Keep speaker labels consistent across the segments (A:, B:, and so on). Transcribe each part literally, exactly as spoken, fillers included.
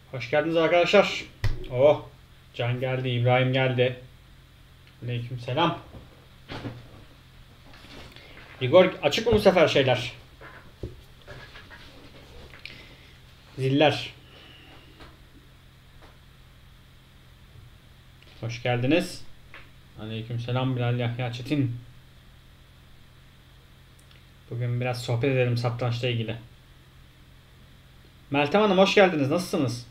A: Hoş geldiniz arkadaşlar. Oh, Can geldi, İbrahim geldi. Aleykümselam. Igor açık mı bu sefer şeyler? Ziller. Hoş geldiniz. Aleykümselam Bilal Yahya Çetin. Bugün biraz sohbet edelim satrançla ilgili. Meltem Hanım hoş geldiniz. Nasılsınız?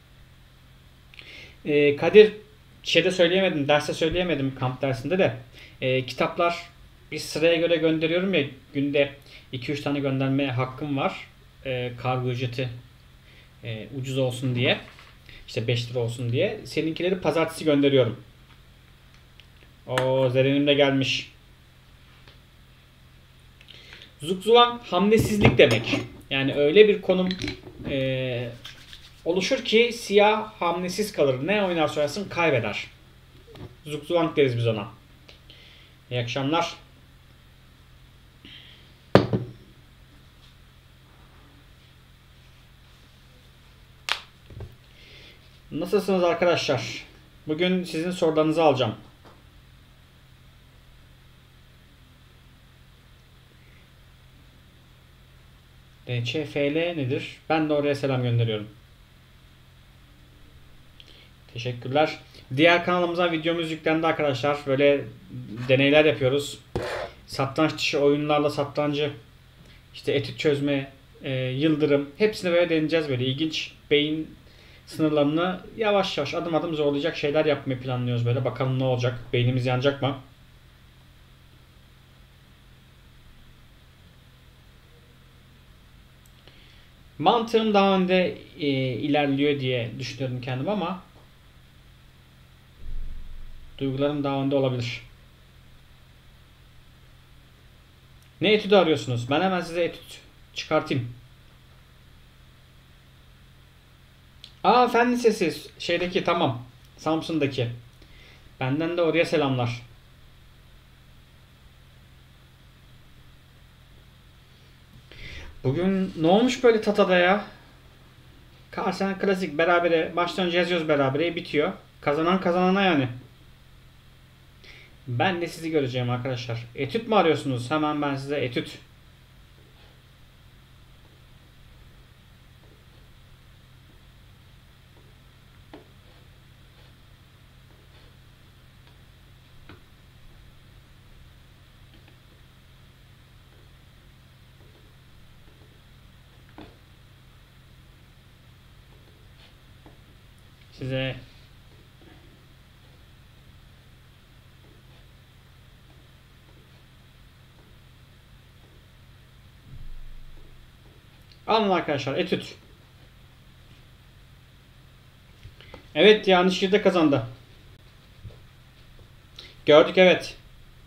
A: Ee, Kadir şeyde söyleyemedim, derste söyleyemedim kamp dersinde de. Ee, kitaplar bir sıraya göre gönderiyorum ya, günde iki üç tane göndermeye hakkım var. Ee, kargo ücreti e, ucuz olsun diye. İşte beş lira olsun diye. Seninkileri pazartesi gönderiyorum. O Zeren'im de gelmiş. Zugzwang hamlesizlik demek. Yani öyle bir konum e, oluşur ki siyah hamlesiz kalır. Ne oynarsa oynasın kaybeder. Zugzwang deriz biz ona. İyi akşamlar. Nasılsınız arkadaşlar? Bugün sizin sorularınızı alacağım. D Ç F L nedir? Ben de oraya selam gönderiyorum. Teşekkürler. Diğer kanalımıza videomuz yüklendi arkadaşlar. Böyle deneyler yapıyoruz. Satranç dışı oyunlarla satrancı, işte etüt çözme, e, yıldırım, hepsini böyle deneyeceğiz. Böyle ilginç, beyin sınırlarını yavaş yavaş adım adım zorlayacak şeyler yapmayı planlıyoruz böyle. Bakalım ne olacak? Beynimiz yanacak mı? Mantığım daha önde e, ilerliyor diye düşünüyorum kendim ama duygularım daha önde olabilir. Ne etüdü arıyorsunuz? Ben hemen size etüt çıkartayım. Aa, Fen Lisesi şeydeki, tamam. Samsun'daki. Benden de oraya selamlar. Bugün ne olmuş böyle Tata'da ya? Karsen klasik berabere. Baştan önce yazıyoruz berabere. Bitiyor. Kazanan kazanana yani. Ben de sizi göreceğim arkadaşlar. Etüt mü arıyorsunuz? Hemen ben size etüt. Size alın arkadaşlar etüt. Evet ya, Nişir'de kazandı. Gördük, evet.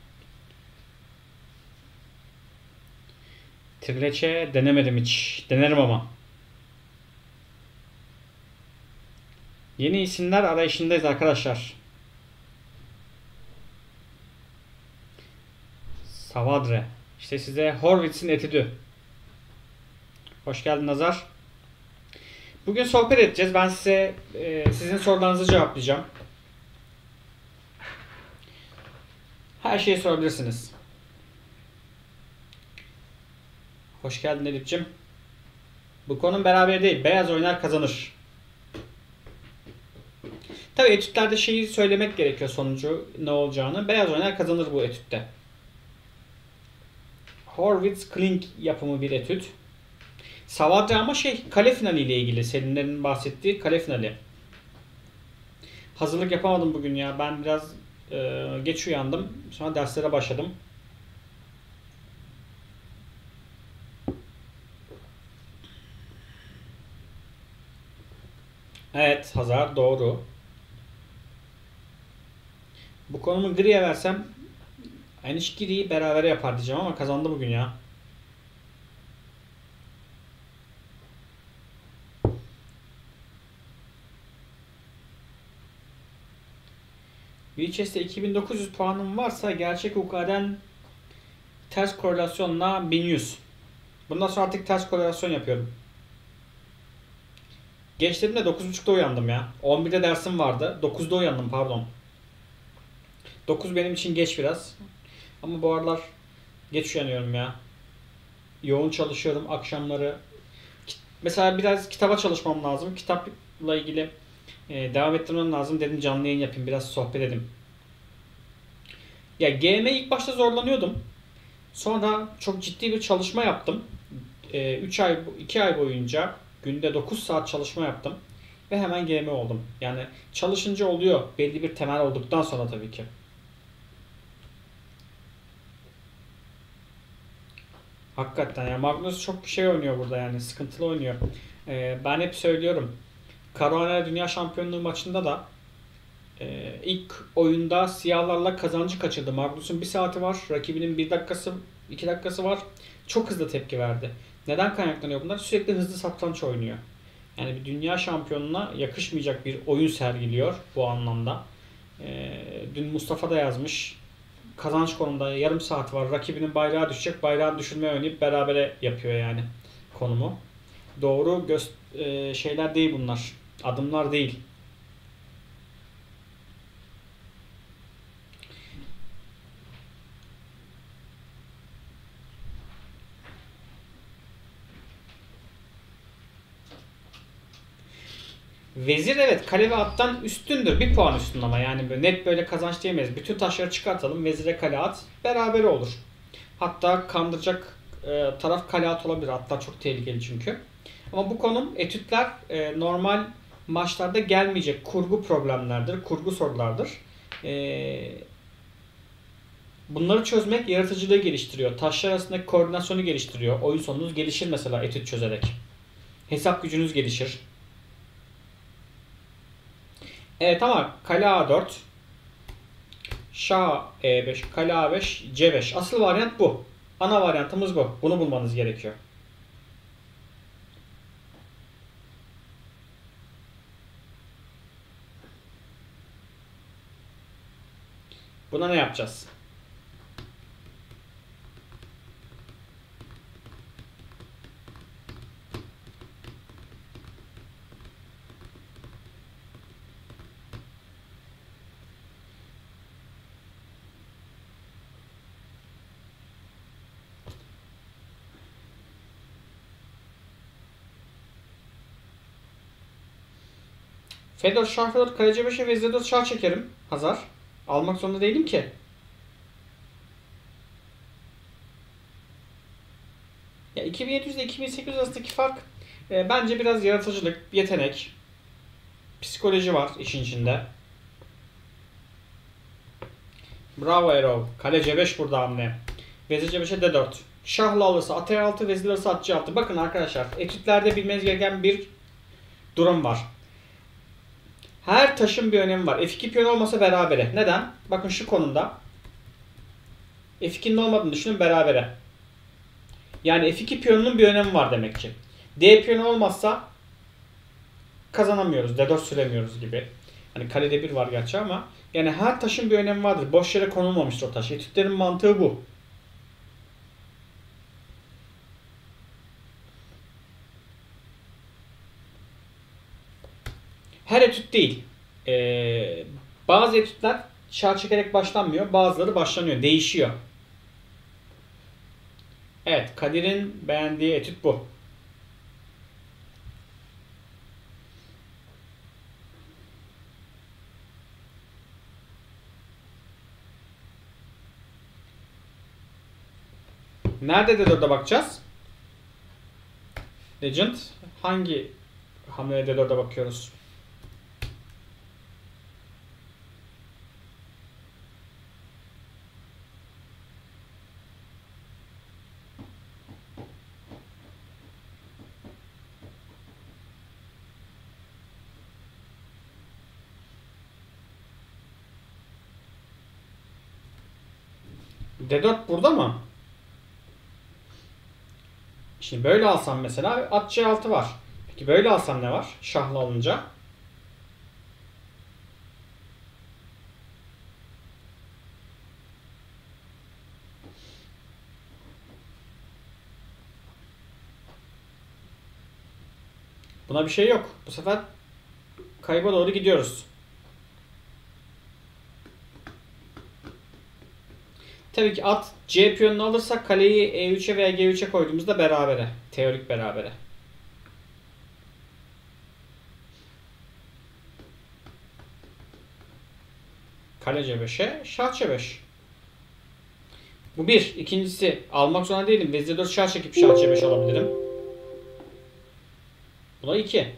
A: Trileçe denemedim hiç. Denerim ama. Yeni isimler arayışındayız arkadaşlar. Savadre. İşte size Horvitz'in etüdü. Hoş geldin Nazar. Bugün sohbet edeceğiz. Ben size e, sizin sorularınızı cevaplayacağım. Her şeyi sorabilirsiniz. Hoş geldin Elif'ciğim. Bu konum beraber değil. Beyaz oynar kazanır. Tabii etütlerde şeyi söylemek gerekiyor, sonucu ne olacağını. Beyaz oynar kazanır bu etütte. Horwitz Klink yapımı bir etüt. Savadre ama şey, kale finali ile ilgili. Selinlerin bahsettiği kale finali. Hazırlık yapamadım bugün ya. Ben biraz e, geç uyandım. Sonra derslere başladım. Evet, Hazar doğru. Bu konumu Gri'ye versem Anish Giri'yi beraber yapar diyeceğim ama kazandı bugün ya. Wilches'te iki bin dokuz yüz puanım varsa gerçek U K'den ters korelasyonla bin yüz. Bundan sonra artık ters korelasyon yapıyorum. Geç dedim de dokuz buçukta uyandım ya. on birde dersim vardı. dokuzda uyandım pardon. dokuz benim için geç biraz. Ama bu aralar geç uyanıyorum ya. Yoğun çalışıyorum akşamları. Mesela biraz kitaba çalışmam lazım. Kitapla ilgili e, devam ettirmem lazım. Dedim canlı yayın yapayım. Biraz sohbet edeyim. Ya G M ilk başta zorlanıyordum. Sonra çok ciddi bir çalışma yaptım. üç ay, iki ay boyunca günde dokuz saat çalışma yaptım. Ve hemen G M oldum. Yani çalışınca oluyor. Belli bir temel olduktan sonra tabii ki. Hakikaten ya Magnus çok şey oynuyor burada yani. Sıkıntılı oynuyor. Ee, ben hep söylüyorum. Caruana Dünya Şampiyonluğu maçında da e, ilk oyunda siyahlarla kazancı kaçırdı. Magnus'un bir saati var. Rakibinin bir dakikası, iki dakikası var. Çok hızlı tepki verdi. Neden kaynaklanıyor bunlar? Sürekli hızlı satranç oynuyor. Yani bir dünya şampiyonuna yakışmayacak bir oyun sergiliyor bu anlamda. Ee, dün Mustafa da yazmış. Kazanç konumunda yarım saat var. Rakibinin bayrağı düşecek. Bayrağını düşürmeye oynayıp berabere yapıyor yani konumu. Doğru göz, e, şeyler değil bunlar. Adımlar değil. Vezir evet kale ve attan üstündür. Bir puan üstün ama yani böyle net böyle kazanç diyemeyiz. Bütün taşları çıkartalım. Vezire kale at. Beraber olur. Hatta kandıracak e, taraf kale at olabilir. Atlar çok tehlikeli çünkü. Ama bu konum etütler e, normal maçlarda gelmeyecek kurgu problemlerdir. Kurgu sorulardır. E, bunları çözmek yaratıcılığı geliştiriyor. Taşlar arasındaki koordinasyonu geliştiriyor. Oyun sonunuz gelişir mesela etüt çözerek. Hesap gücünüz gelişir. Evet ama kale A dört, Şah E beş, kale A beş, C beş. Asıl varyant bu. Ana varyantımız bu. Bunu bulmanız gerekiyor. Buna ne yapacağız? Fedor Şah Fedor kaleci beşe vezir dört şah çekerim. Hazar. Almak zorunda değilim ki. Ya iki bin yedi yüz ile iki bin sekiz yüz arasındaki fark e, bence biraz yaratıcılık, yetenek, psikoloji var işin içinde. Bravo Erol. Kale C beş burada hamle. Vezir C beşe D dört. Şahla alırsa at E altı, vezir alırsa at C altı. Bakın arkadaşlar etütlerde bilmeniz gereken bir durum var. Her taşın bir önemi var. F iki piyon olmasa berabere. Neden? Bakın şu konumda F ikinin olmadığını düşünün berabere. Yani F iki piyonunun bir önemi var demek ki. D piyonu olmazsa kazanamıyoruz. D dört süremiyoruz gibi. Hani kalede bir var gerçi ama yani her taşın bir önemi vardır. Boş yere konulmamıştır o taş. Etütlerin mantığı bu. Her etüt değil. Ee, bazı etütler şah çekerek başlanmıyor. Bazıları başlanıyor. Değişiyor. Evet. Kadir'in beğendiği etüt bu. Nerede D dörde bakacağız? Legend. Hangi hamleye D dörde bakıyoruz? D dört burada mı? Şimdi böyle alsam mesela at C altı var. Peki böyle alsam ne var? Şahla alınca. Buna bir şey yok. Bu sefer kayba doğru gidiyoruz. Tabii ki at C piyonunu alırsak kaleyi E üçe veya G üçe koyduğumuzda berabere. Teorik berabere. Kale C beşe, şah C beş. Bu bir. İkincisi, almak zorunda değilim. Vezir dört şah çekip şah C beş alabilirim. Bu da iki.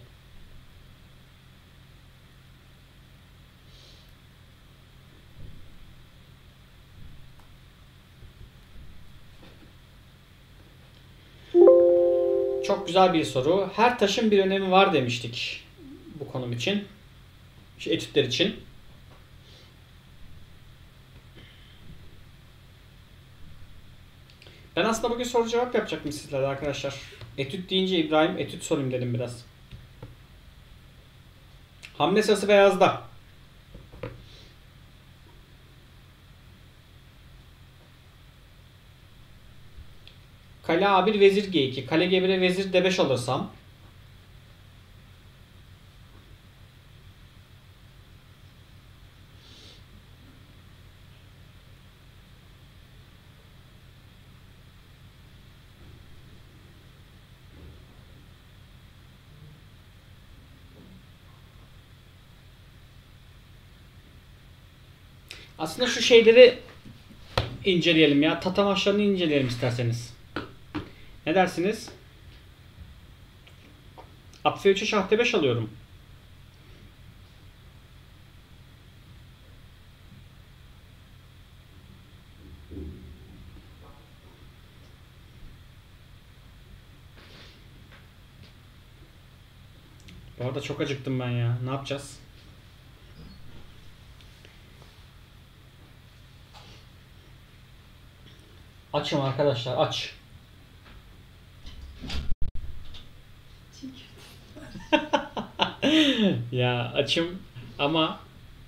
A: Çok güzel bir soru. Her taşın bir önemi var demiştik bu konum için. Şu etütler için. Ben aslında bugün soru cevap yapacaktım sizlerle arkadaşlar. Etüt deyince İbrahim etüt sorayım dedim biraz. Hamle sırası beyazda. Kale A bir, vezir G iki. Kale G bir'e vezir D beş alırsam. Aslında şu şeyleri inceleyelim ya. Tatamaçlarını inceleyelim isterseniz. Ne dersiniz? At F üç'e şah D beş alıyorum. Bu arada çok acıktım ben ya. Ne yapacağız? Açım arkadaşlar, aç. Ya açım ama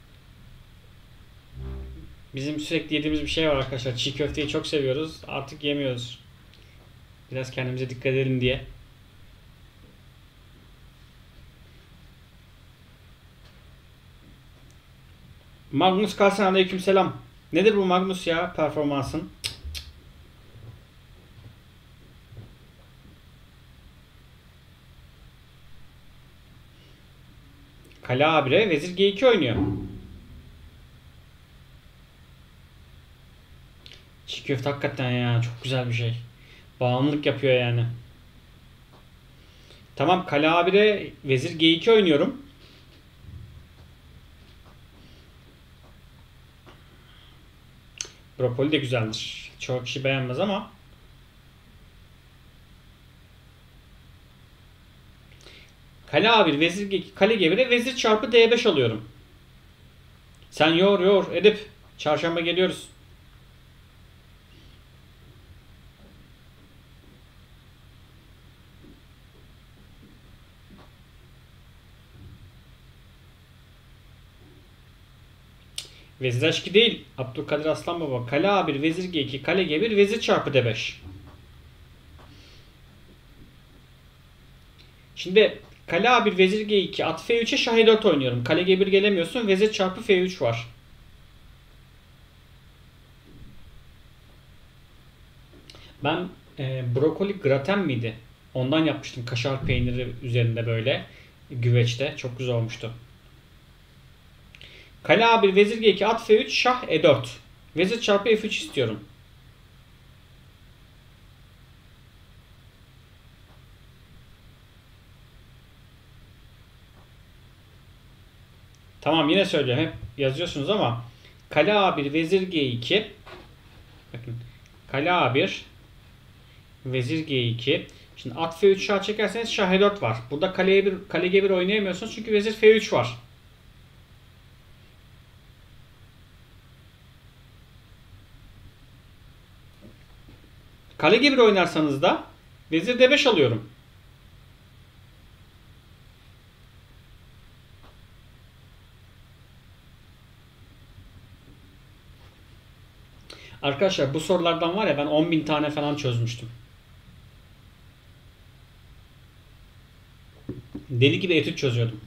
A: bizim sürekli yediğimiz bir şey var arkadaşlar. Çiğ köfteyi çok seviyoruz. Artık yemiyoruz. Biraz kendimize dikkat edelim diye. Magnus Carlsen, aleykümselam. Nedir bu Magnus ya performansın? Kale A bir'e vezir G iki oynuyor. Çiğ köfte hakikaten ya çok güzel bir şey. Bağımlılık yapıyor yani. Tamam, kale A bir'e vezir G iki oynuyorum. Brokoli de güzeldir. Çok kişi beğenmez ama. Kale A bir, vezir G iki, kale G bir'e vezir çarpı D beş alıyorum. Sen yor yor Edip. Çarşamba geliyoruz. Vezir H iki değil. Abdülkadir Aslan Baba. Kale A bir, vezir G iki, kale G bir, vezir çarpı D beş. Şimdi kale A bir, vezir G iki, at F üç'e şah E dört oynuyorum. Kale G bir gelemiyorsun. Vezir çarpı F üç var. Ben e, brokoli graten miydi? Ondan yapmıştım. Kaşar peyniri üzerinde böyle. Güveçte. Çok güzel olmuştu. Kale A bir, vezir G iki, at F üç, şah E dört. Vezir çarpı F üç istiyorum. Tamam, yine söylüyorum. Hep yazıyorsunuz ama kale A bir, vezir G iki. Bakın. Kale A bir, vezir G iki. Şimdi at F üç şah çekerseniz şah E dört var. Burada kale, bir, kale G bir oynayamıyorsunuz çünkü vezir F üç var. Kale G bir oynarsanız da vezir D beş alıyorum. Arkadaşlar bu sorulardan var ya ben on bin tane falan çözmüştüm. Deli gibi etüt çözüyordum.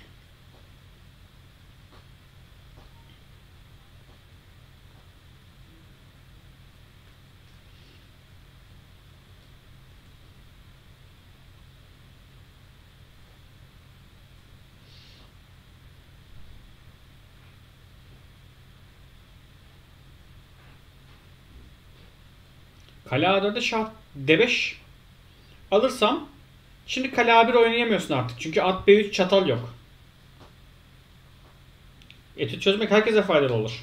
A: Kale A dört'e şah D beş alırsam şimdi kale A bir oynayamıyorsun artık. Çünkü at B üç çatal yok. Etüt çözmek herkese faydalı olur.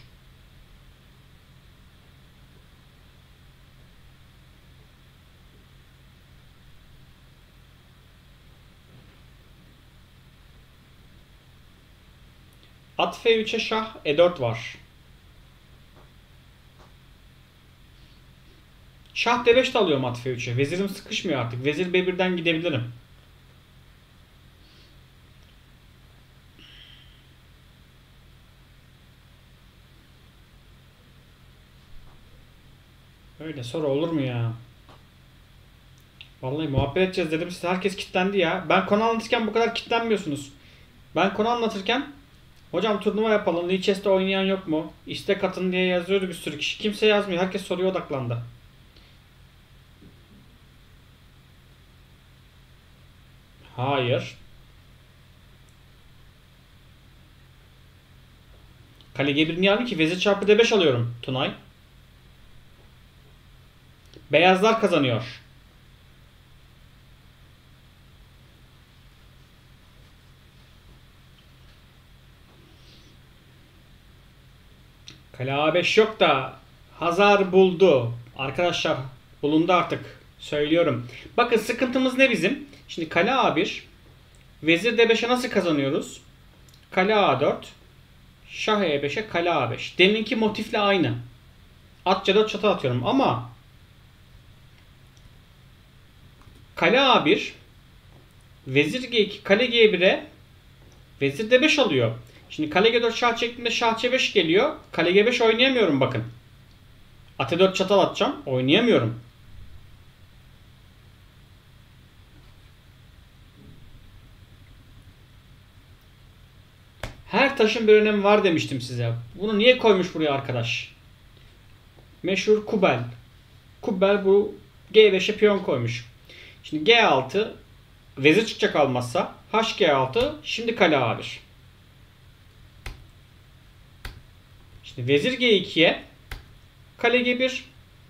A: At F üç'e şah E dört var. Şah D beş de alıyorum at F üç'e. Vezirim sıkışmıyor artık. Vezir B bir'den gidebilirim. Öyle soru olur mu ya? Vallahi muhabbet edeceğiz dedim. Size herkes kilitlendi ya. Ben konu anlatırken bu kadar kilitlenmiyorsunuz. Ben konu anlatırken hocam turnuva yapalım. Lichess'te oynayan yok mu? İstek atın diye yazıyordu bir sürü kişi. Kimse yazmıyor. Herkes soruya odaklandı. Hayır. Kale G bir niye aldım ki? Vezir çarpı D beş alıyorum Tunay. Beyazlar kazanıyor. Kale A beş yok da Hazar buldu. Arkadaşlar bulundu artık. Söylüyorum. Bakın sıkıntımız ne bizim? Şimdi kale A bir. Vezir D beşe nasıl kazanıyoruz? Kale A dört. Şah E beşe kale A beş. Deminki motifle aynı. At C dört çatı atıyorum ama kale A bir. Vezir G iki. Kale G bir'e vezir D beş alıyor. Şimdi kale G dört şah çektiğinde şah C beş geliyor. Kale G beş oynayamıyorum bakın. At E dört çatal atacağım. Oynayamıyorum. Her taşın bir önemi var demiştim size. Bunu niye koymuş buraya arkadaş? Meşhur Kubel. Kubel bu G beşe piyon koymuş. Şimdi G altı vezir çıkacak almazsa H G altı şimdi kale A bir. Şimdi vezir G iki'ye kale G bir,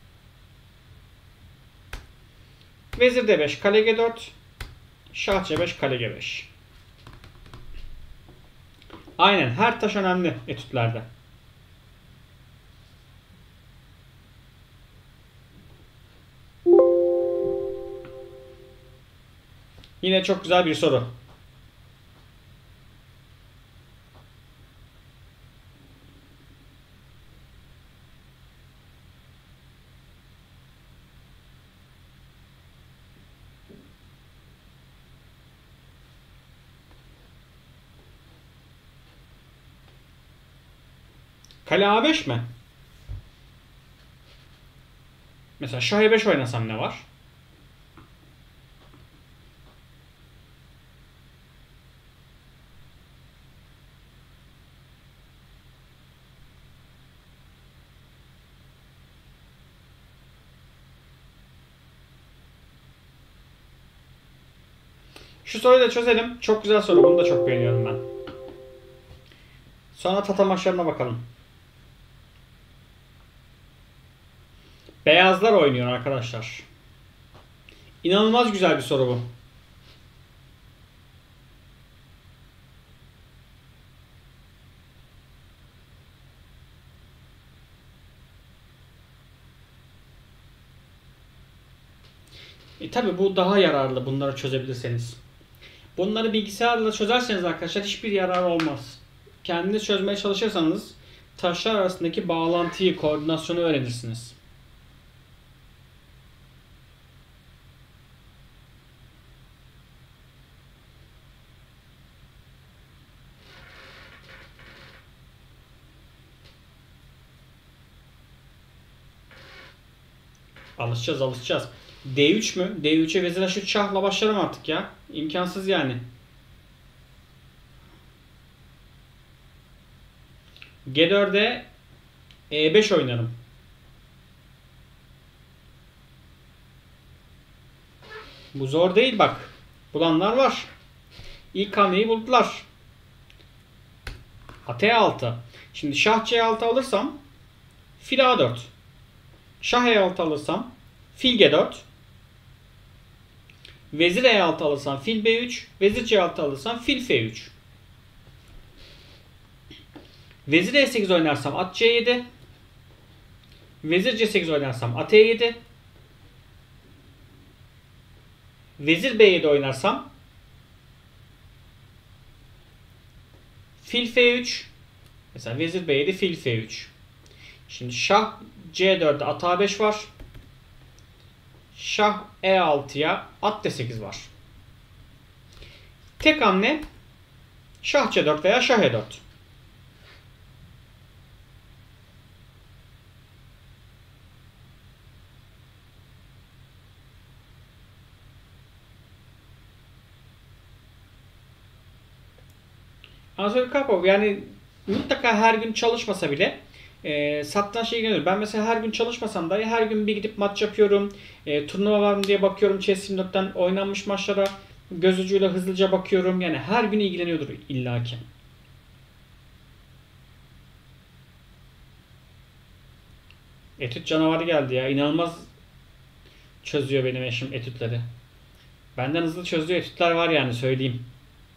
A: vezir D beş, kale G dört, şah C beş, kale G beş. Aynen her taş önemli etütlerde. Yine çok güzel bir soru. Kale A beş mi? Mesela şah E beş oynasam ne var? Şu soruyu da çözelim. Çok güzel soru. Bunu da çok beğeniyorum ben. Sonra tata maçlarına bakalım. Beyazlar oynuyor arkadaşlar. İnanılmaz güzel bir soru bu. E tabi bu daha yararlı bunları çözebilirseniz. Bunları bilgisayarla çözerseniz arkadaşlar hiçbir yarar olmaz. Kendiniz çözmeye çalışırsanız taşlar arasındaki bağlantıyı, koordinasyonu öğrenirsiniz. Alışacağız alışacağız. D üç mü? D üç'e vezir H üç şahla başlarım artık ya. İmkansız yani. G dörde E beş oynarım. Bu zor değil bak. Bulanlar var. İlk hamleyi buldular. At E altı. Şimdi şah C altı alırsam fil A dört. Şah E altı alırsam fil G dört. Vezir E altı alırsam fil B üç. Vezir C altı alırsam fil F üç. Vezir E sekiz oynarsam at C yedi. Vezir C sekiz oynarsam at E yedi. Vezir B yedi oynarsam fil F üç. Mesela vezir B yedi, fil F üç. Şimdi şah C dörde at A beş var. Şah E altıya at D sekiz var. Tek hamle şah C dört veya şah E dört. Anatoli Karpov yani mutlaka her gün çalışmasa bile e, satrançla ilgileniyor. Ben mesela her gün çalışmasam dahi her gün bir gidip maç yapıyorum. E, turnuva var mı diye bakıyorum. Chess yirmi dörtten oynanmış maçlara göz ucuyla hızlıca bakıyorum. Yani her gün ilgileniyordur illaki. Etüt canavarı geldi ya. İnanılmaz çözüyor benim eşim etütleri. Benden hızlı çözdüğü etütler var yani söyleyeyim.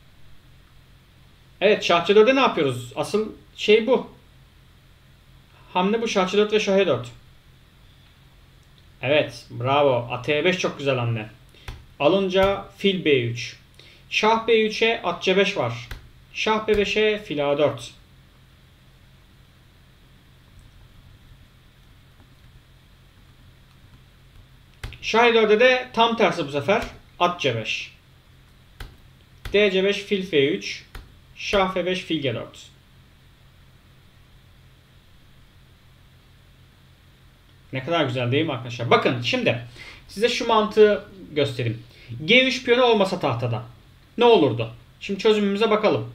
A: Evet, şah C dörde ne yapıyoruz? Asıl şey bu. Hamle bu, şah C dört ve şah E dört. Evet, bravo. At E beş çok güzel hamle. Alınca fil B üç. Şah B üçe at C beş var. Şah B beşe fil A dört. Şah E dörde de tam tersi bu sefer. At C beş. D C beş, fil F üç. Şah F beş, fil G dört. Ne kadar güzel değil mi arkadaşlar? Bakın şimdi size şu mantığı göstereyim. G üç piyonu olmasa tahtada ne olurdu? Şimdi çözümümüze bakalım.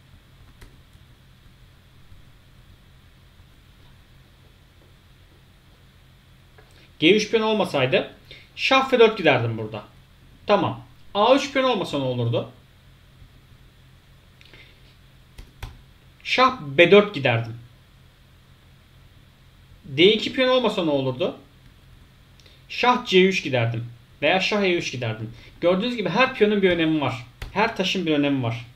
A: G üç piyonu olmasaydı şah F dört giderdim burada. Tamam. A üç piyonu olmasa ne olurdu? Şah B dört giderdim. D iki piyon olmasa ne olurdu? Şah C üç giderdim. Veya şah E üç giderdim. Gördüğünüz gibi her piyonun bir önemi var. Her taşın bir önemi var.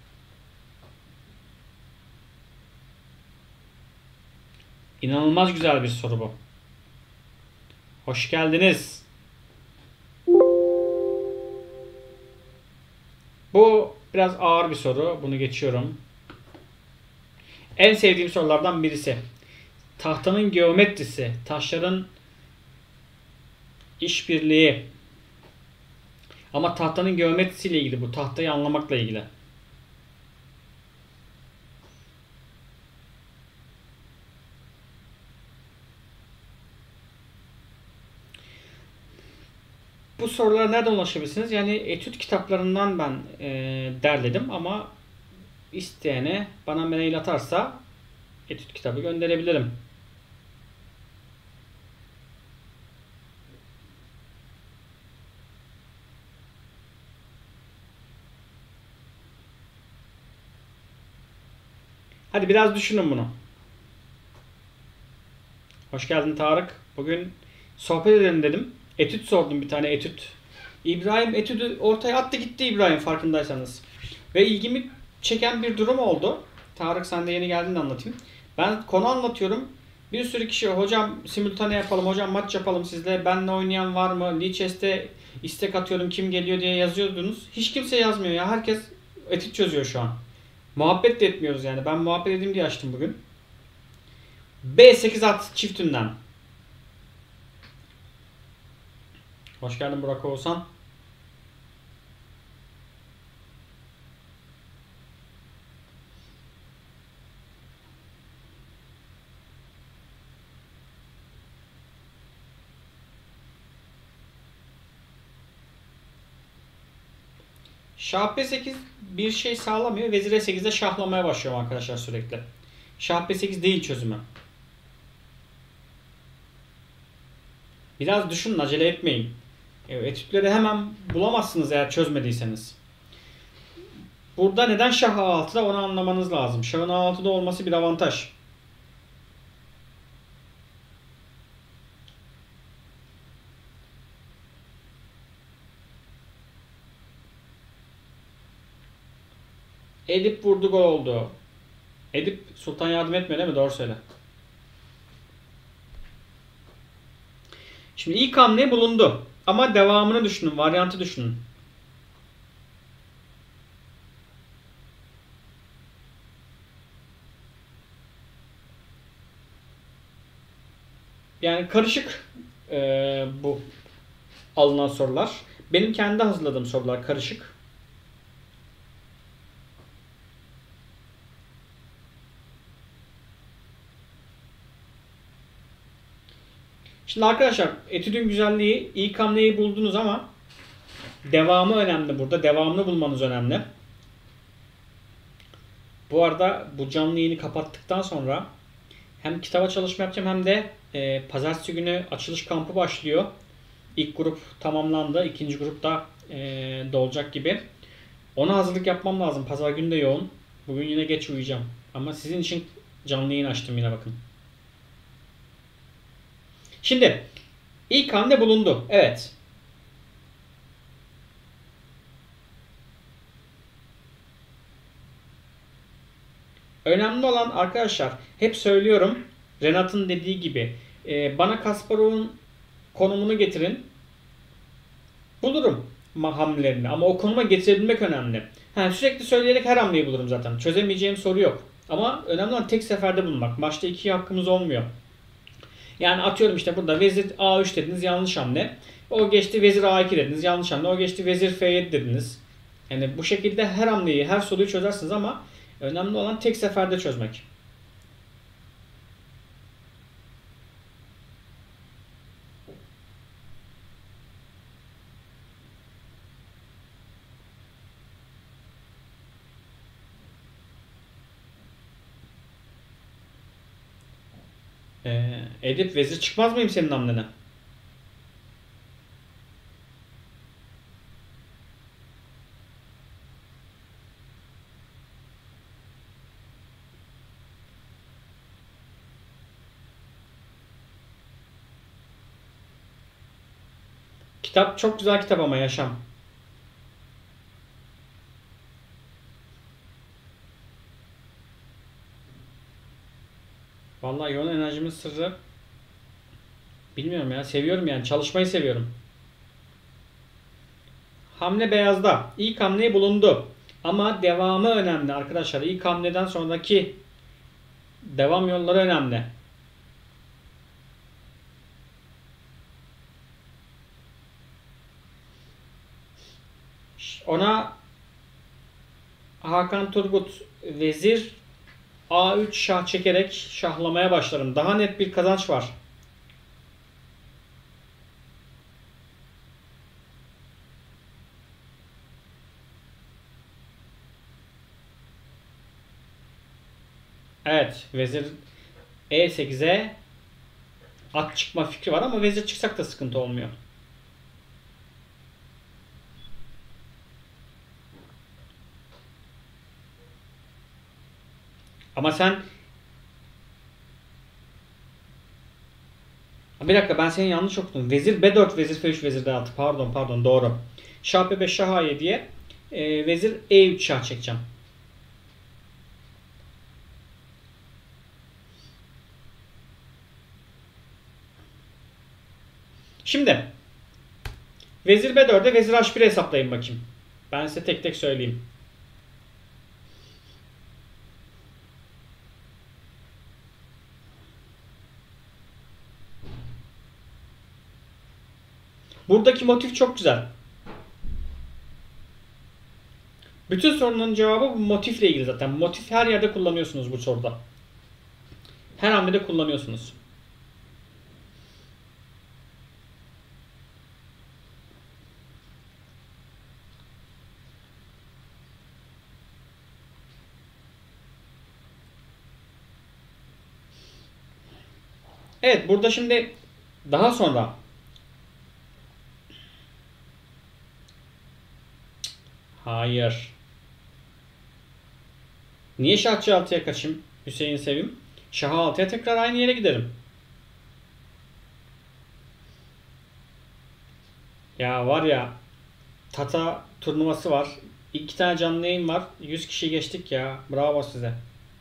A: İnanılmaz güzel bir soru bu. Hoş geldiniz. Bu biraz ağır bir soru. Bunu geçiyorum. En sevdiğim sorulardan birisi. Tahtanın geometrisi, taşların işbirliği. Ama tahtanın geometrisiyle ilgili bu. Tahtayı anlamakla ilgili. Bu sorulara nereden ulaşabilirsiniz? Yani etüt kitaplarından ben e, derledim ama isteyene bana mail atarsa etüt kitabı gönderebilirim. Hadi biraz düşünün bunu. Hoş geldin Tarık. Bugün sohbet edelim dedim. Etüt sordum, bir tane etüt. İbrahim etüdü ortaya attı gitti İbrahim, farkındaysanız. Ve ilgimi çeken bir durum oldu. Tarık sen de yeni geldin de anlatayım. Ben konu anlatıyorum. Bir sürü kişi hocam simultane yapalım, hocam maç yapalım sizle. Benle oynayan var mı? Lichess'te istek atıyorum kim geliyor diye yazıyordunuz. Hiç kimse yazmıyor ya. Herkes etüt çözüyor şu an. Muhabbet de etmiyoruz yani. Ben muhabbet edeyim diye açtım bugün. B sekiz at çiftinden. Hoş geldin Burak Oğuzhan. Şah B sekiz bir şey sağlamıyor. Vezir E sekizde şahlamaya başlıyorum arkadaşlar sürekli. Şah B sekiz değil çözümü. Biraz düşünün, acele etmeyin. Etütleri hemen bulamazsınız eğer çözmediyseniz. Burada neden şah A altıda onu anlamanız lazım. Şahın A altıda olması bir avantaj. Edip vurdu, gol oldu. Edip Sultan yardım etmiyor değil mi? Doğru söyle. Şimdi ilk hamle bulundu. Ama devamını düşünün. Varyantı düşünün. Yani karışık e, bu alınan sorular. Benim kendi hazırladığım sorular karışık. Şimdi arkadaşlar etüdün güzelliği, ilk hamleyi buldunuz ama devamı önemli burada. Devamını bulmanız önemli. Bu arada bu canlı yayını kapattıktan sonra hem kitaba çalışma yapacağım hem de e, pazartesi günü açılış kampı başlıyor. İlk grup tamamlandı. İkinci grup da e, dolacak gibi. Ona hazırlık yapmam lazım. Pazar günü de yoğun. Bugün yine geç uyuyacağım. Ama sizin için canlı yayın açtım yine, bakın. Şimdi ilk hamle bulundu. Evet. Önemli olan arkadaşlar, hep söylüyorum, Renat'ın dediği gibi e, bana Kasparov'un konumunu getirin. Bulurum hamlelerini ama o konuma getirebilmek önemli. Yani sürekli söyleyerek her hamleyi bulurum zaten. Çözemeyeceğim soru yok. Ama önemli olan tek seferde bulmak. Maçta iki hakkımız olmuyor. Yani atıyorum işte burada vezir A üç dediniz, yanlış hamle. O geçti vezir A iki dediniz, yanlış hamle. O geçti vezir F yedi dediniz. Yani bu şekilde her hamleyi, her soruyu çözersiniz ama önemli olan tek seferde çözmek. Ee, Edip vezir çıkmaz mıyım senin hamlene? Kitap çok güzel kitap ama Yaşam. Vallahi yoğun enerjimin sırrı bilmiyorum ya, seviyorum yani, çalışmayı seviyorum. Hamle beyazda. İlk hamle bulundu. Ama devamı önemli arkadaşlar. İlk hamleden sonraki devam yolları önemli. Ona Hakan Turgut vezir A üç şah çekerek şahlamaya başlarım. Daha net bir kazanç var. Evet, vezir E sekize at çıkma fikri var ama vezir çıksak da sıkıntı olmuyor. Ama sen bir dakika, ben seni yanlış okudum. Vezir B dört, vezir F üç, vezir D altı. Pardon pardon doğru. Şah B beş, şah A yediye e, vezir E üç şah çekeceğim. Şimdi vezir B dörde vezir H bir'e hesaplayın bakayım. Ben size tek tek söyleyeyim. Buradaki motif çok güzel. Bütün sorunun cevabı bu motifle ilgili zaten. Motif her yerde kullanıyorsunuz bu soruda. Her hamlede kullanıyorsunuz. Evet, burada şimdi daha sonra hayır. Niye şah C altıya kaçayım Hüseyin Sevim? Şah altıya tekrar aynı yere giderim. Ya var ya, Tata turnuvası var. İki tane canlı yayın var. yüz kişi geçtik ya. Bravo size.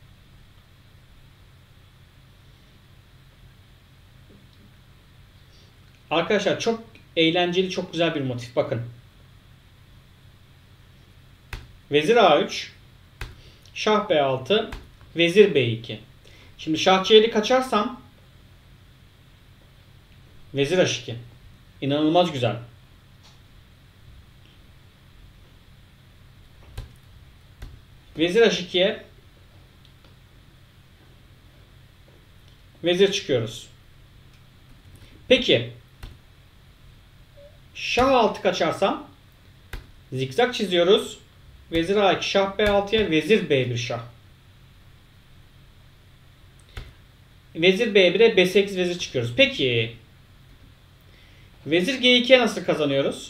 A: Arkadaşlar çok eğlenceli, çok güzel bir motif. Bakın. Vezir A üç, Şah B altı, Vezir B iki. Şimdi Şah C yedi kaçarsam Vezir H iki. İnanılmaz güzel. Vezir H ikiye vezir çıkıyoruz. Peki Şah altı kaçarsam zikzak çiziyoruz. Vezir A iki, Şah B altıya, Vezir B bir şah. Vezir B bire, B sekiz vezir çıkıyoruz. Peki Vezir G ikiye nasıl kazanıyoruz?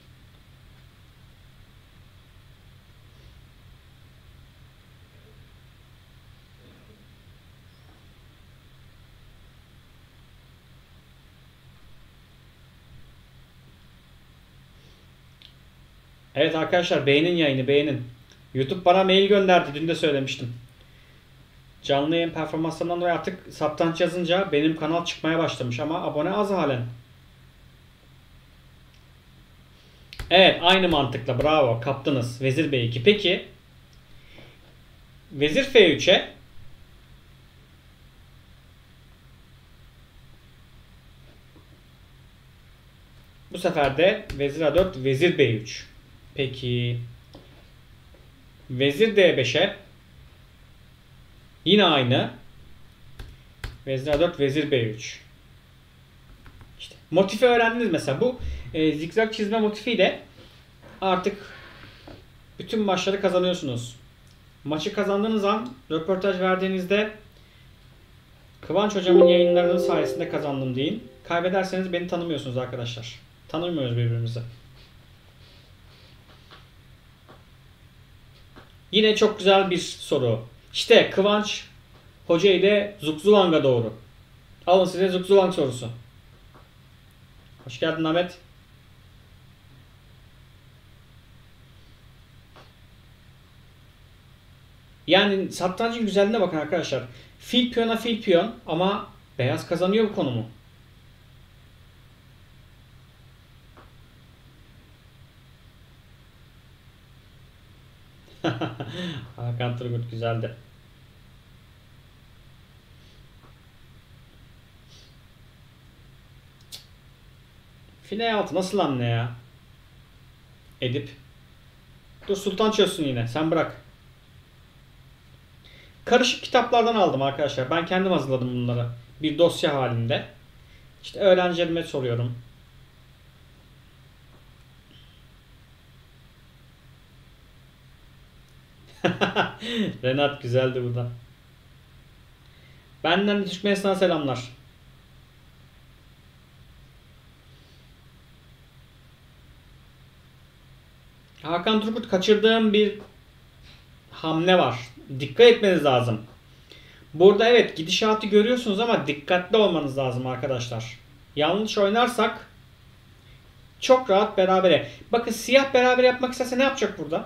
A: Evet arkadaşlar, beğenin yayını, beğenin. YouTube bana mail gönderdi, dün de söylemiştim. Canlı yayın performanslarından dolayı artık satranç yazınca benim kanal çıkmaya başlamış ama abone az halen. Evet, aynı mantıkla bravo, kaptınız. Vezir B iki. Peki Vezir F üçe bu sefer de Vezir A dört, Vezir B üç. Peki Vezir D beşe yine aynı. Vezir A dört, Vezir B üç. İşte motifi öğrendiniz mesela. Bu e, zikzak çizme motifiyle artık bütün maçları kazanıyorsunuz. Maçı kazandığınız an röportaj verdiğinizde Kıvanç hocamın yayınlarının sayesinde kazandım deyin. Kaybederseniz beni tanımıyorsunuz arkadaşlar. Tanımıyoruz birbirimizi. Yine çok güzel bir soru. İşte Kıvanç Hoca ile Zugzwang'a doğru. Alın size Zugzwang sorusu. Hoş geldin Ahmet. Yani satrancın güzelliğine bakın arkadaşlar. Fil piyona fil piyon ama beyaz kazanıyor bu konumu. Hakan Turgut güzeldi. File altı nasıl anne ya? Edip. Dur Sultan çözsün yine. Sen bırak. Karışık kitaplardan aldım arkadaşlar. Ben kendim hazırladım bunları. Bir dosya halinde. İşte öğrencilerime soruyorum. Renat güzeldi bu da. Benden de Türkmenistan'a selamlar. Hakan Turgut, kaçırdığım bir hamle var. Dikkat etmeniz lazım. Burada evet gidişatı görüyorsunuz ama dikkatli olmanız lazım arkadaşlar. Yanlış oynarsak çok rahat berabere. Bakın siyah beraber yapmak isterse ne yapacak burada?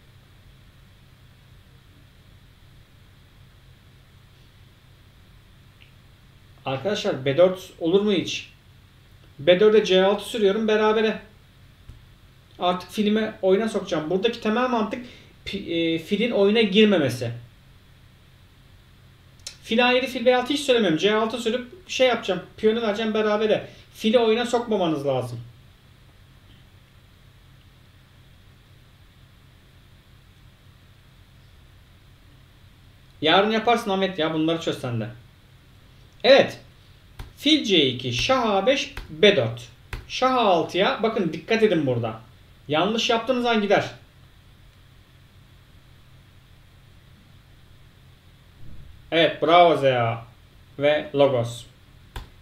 A: Arkadaşlar B dört olur mu hiç? B dörde C altı sürüyorum berabere. Artık filmi oyuna sokacağım. Buradaki temel mantık e, filin oyuna girmemesi. Fil A yedi, fil B altı hiç söylemem. C altı sürüp şey yapacağım. Piyonu vereceğim berabere. Fili oyuna sokmamanız lazım. Yarın yaparsın Ahmet ya. Bunları çöz sen de. Evet. Fil C iki, Şah A beş, B dört. Şah A altıya bakın dikkat edin burada. Yanlış yaptığınız an gider. Evet bravo Zeya ve Logos.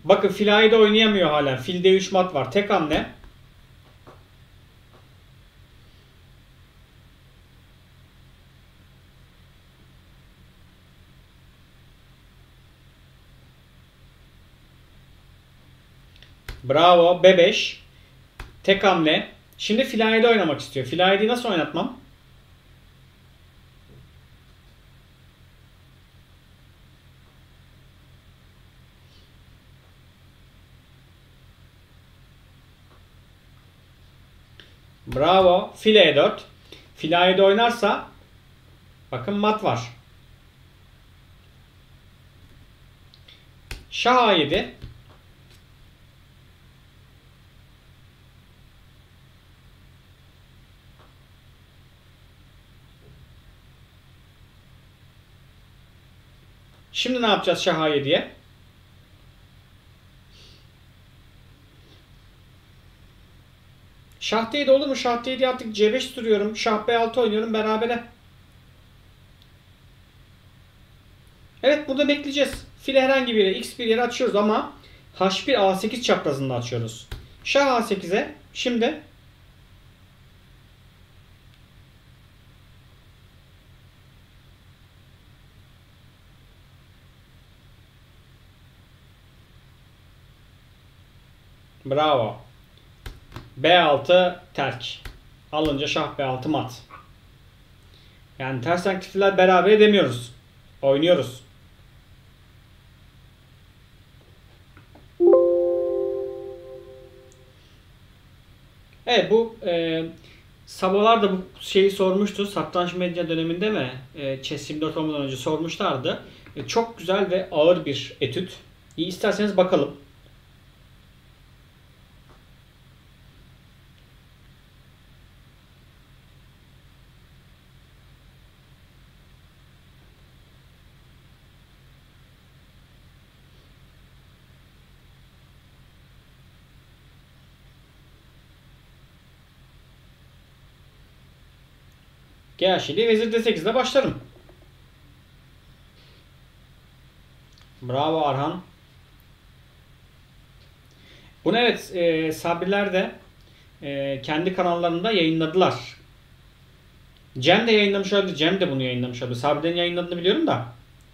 A: Bakın fil A'yı da oynayamıyor hala. Fil D üç mat var. Tek hamle. Bravo. B beş. Tek hamle. Şimdi fil A'yı da oynamak istiyor. Fil A'yı nasıl oynatmam? Bravo. Fil E dört. Fil A'yı da oynarsa bakın mat var. Şah A yedi. Şimdi ne yapacağız Şah A yediye? Şah D yedi olur mu? Şah D yedi artık C beş sürüyorum. Şah B altı oynuyorum berabere. Evet, burada bekleyeceğiz. File herhangi bir yere X bir yere açıyoruz ama H bir A sekiz çaprazında açıyoruz. Şah A sekize şimdi bravo. B altı terk. Alınca Şah B altı mat. Yani ters aktifler beraber edemiyoruz. Oynuyoruz. Evet, bu e, Sabolar da bu şeyi sormuştu. Satranç medya döneminde mi? E, Chess yirmi dört olmadan önce sormuşlardı. E, çok güzel ve ağır bir etüt. İyi, isterseniz bakalım. G H yedi, Vezir D sekiz'de başlarım. Bravo Arhan. Bunu evet e, Sabriler de e, kendi kanallarında yayınladılar. Cem de yayınlamış olabilir. Cem de bunu yayınlamış olabilir. Sabrilerin yayınladığını biliyorum da.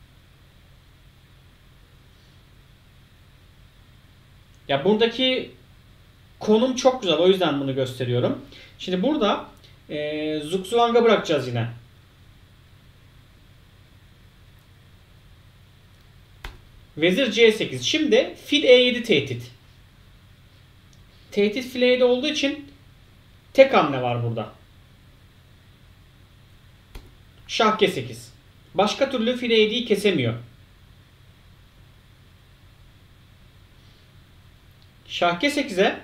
A: Ya buradaki konum çok güzel. O yüzden bunu gösteriyorum. Şimdi burada e, Zugzwang'a bırakacağız yine. Vezir C sekiz. Şimdi fil E yedi tehdit. Tehdit fil E yedi olduğu için tek hamle var burada. Şah G sekiz. Başka türlü fil E yedi'yi kesemiyor. Şah G sekiz'e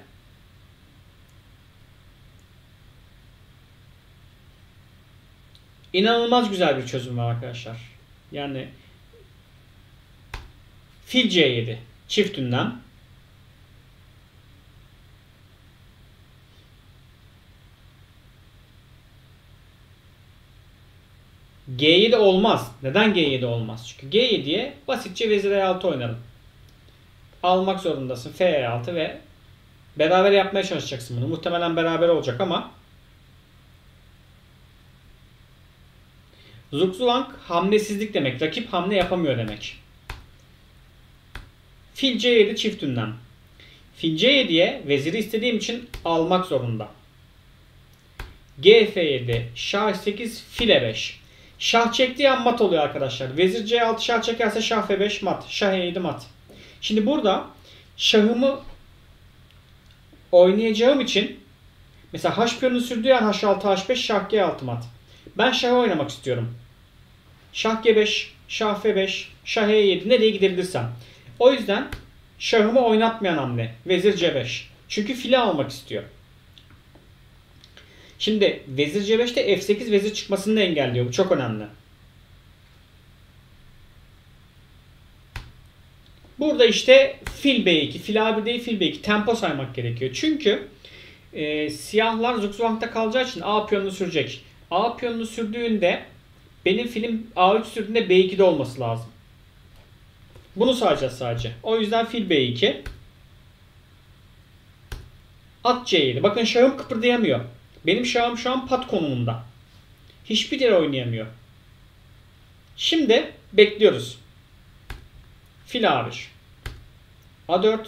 A: inanılmaz güzel bir çözüm var arkadaşlar. Yani fil C yedi. Çift ünlem. G yedi olmaz. Neden G yedi olmaz? Çünkü G yedi'ye basitçe vezir E altı oynarım. Almak zorundasın. F E altı ve beraber yapmaya çalışacaksın bunu. Muhtemelen beraber olacak ama Zugzwang hamlesizlik demek. Rakip hamle yapamıyor demek. Fil C yedi çift ünlem. Fil C yedi'ye veziri istediğim için almak zorunda. G F yedi, Şah sekiz, fil E beş. Şah çektiği an mat oluyor arkadaşlar. Vezir C altı şah çekerse Şah F beş mat. Şah E yedi mat. Şimdi burada şahımı oynayacağım için mesela H piyonu sürdüğü an H altı H beş Şah G altı mat. Ben şahı oynamak istiyorum. Şah G beş, Şah F beş, Şah E yedi nereye gidebilirsem. O yüzden şahımı oynatmayan hamle Vezir C beş. Çünkü fili almak istiyor. Şimdi Vezir C beş'te F sekiz vezir çıkmasını da engelliyor. Bu çok önemli. Burada işte fil B iki, fil A bir değil fil B iki tempo saymak gerekiyor. Çünkü e, siyahlar Zugzwang'da kalacağı için A piyonunu sürecek. A piyonunu sürdüğünde benim filim A üç sürdüğünde B iki'de olması lazım. Bunu sayacağız sadece. O yüzden fil B iki. At C yedi. Bakın şahım kıpırdayamıyor. Benim şahım şu an pat konumunda. Hiçbir yere oynayamıyor. Şimdi bekliyoruz. Fil A bir. A dört.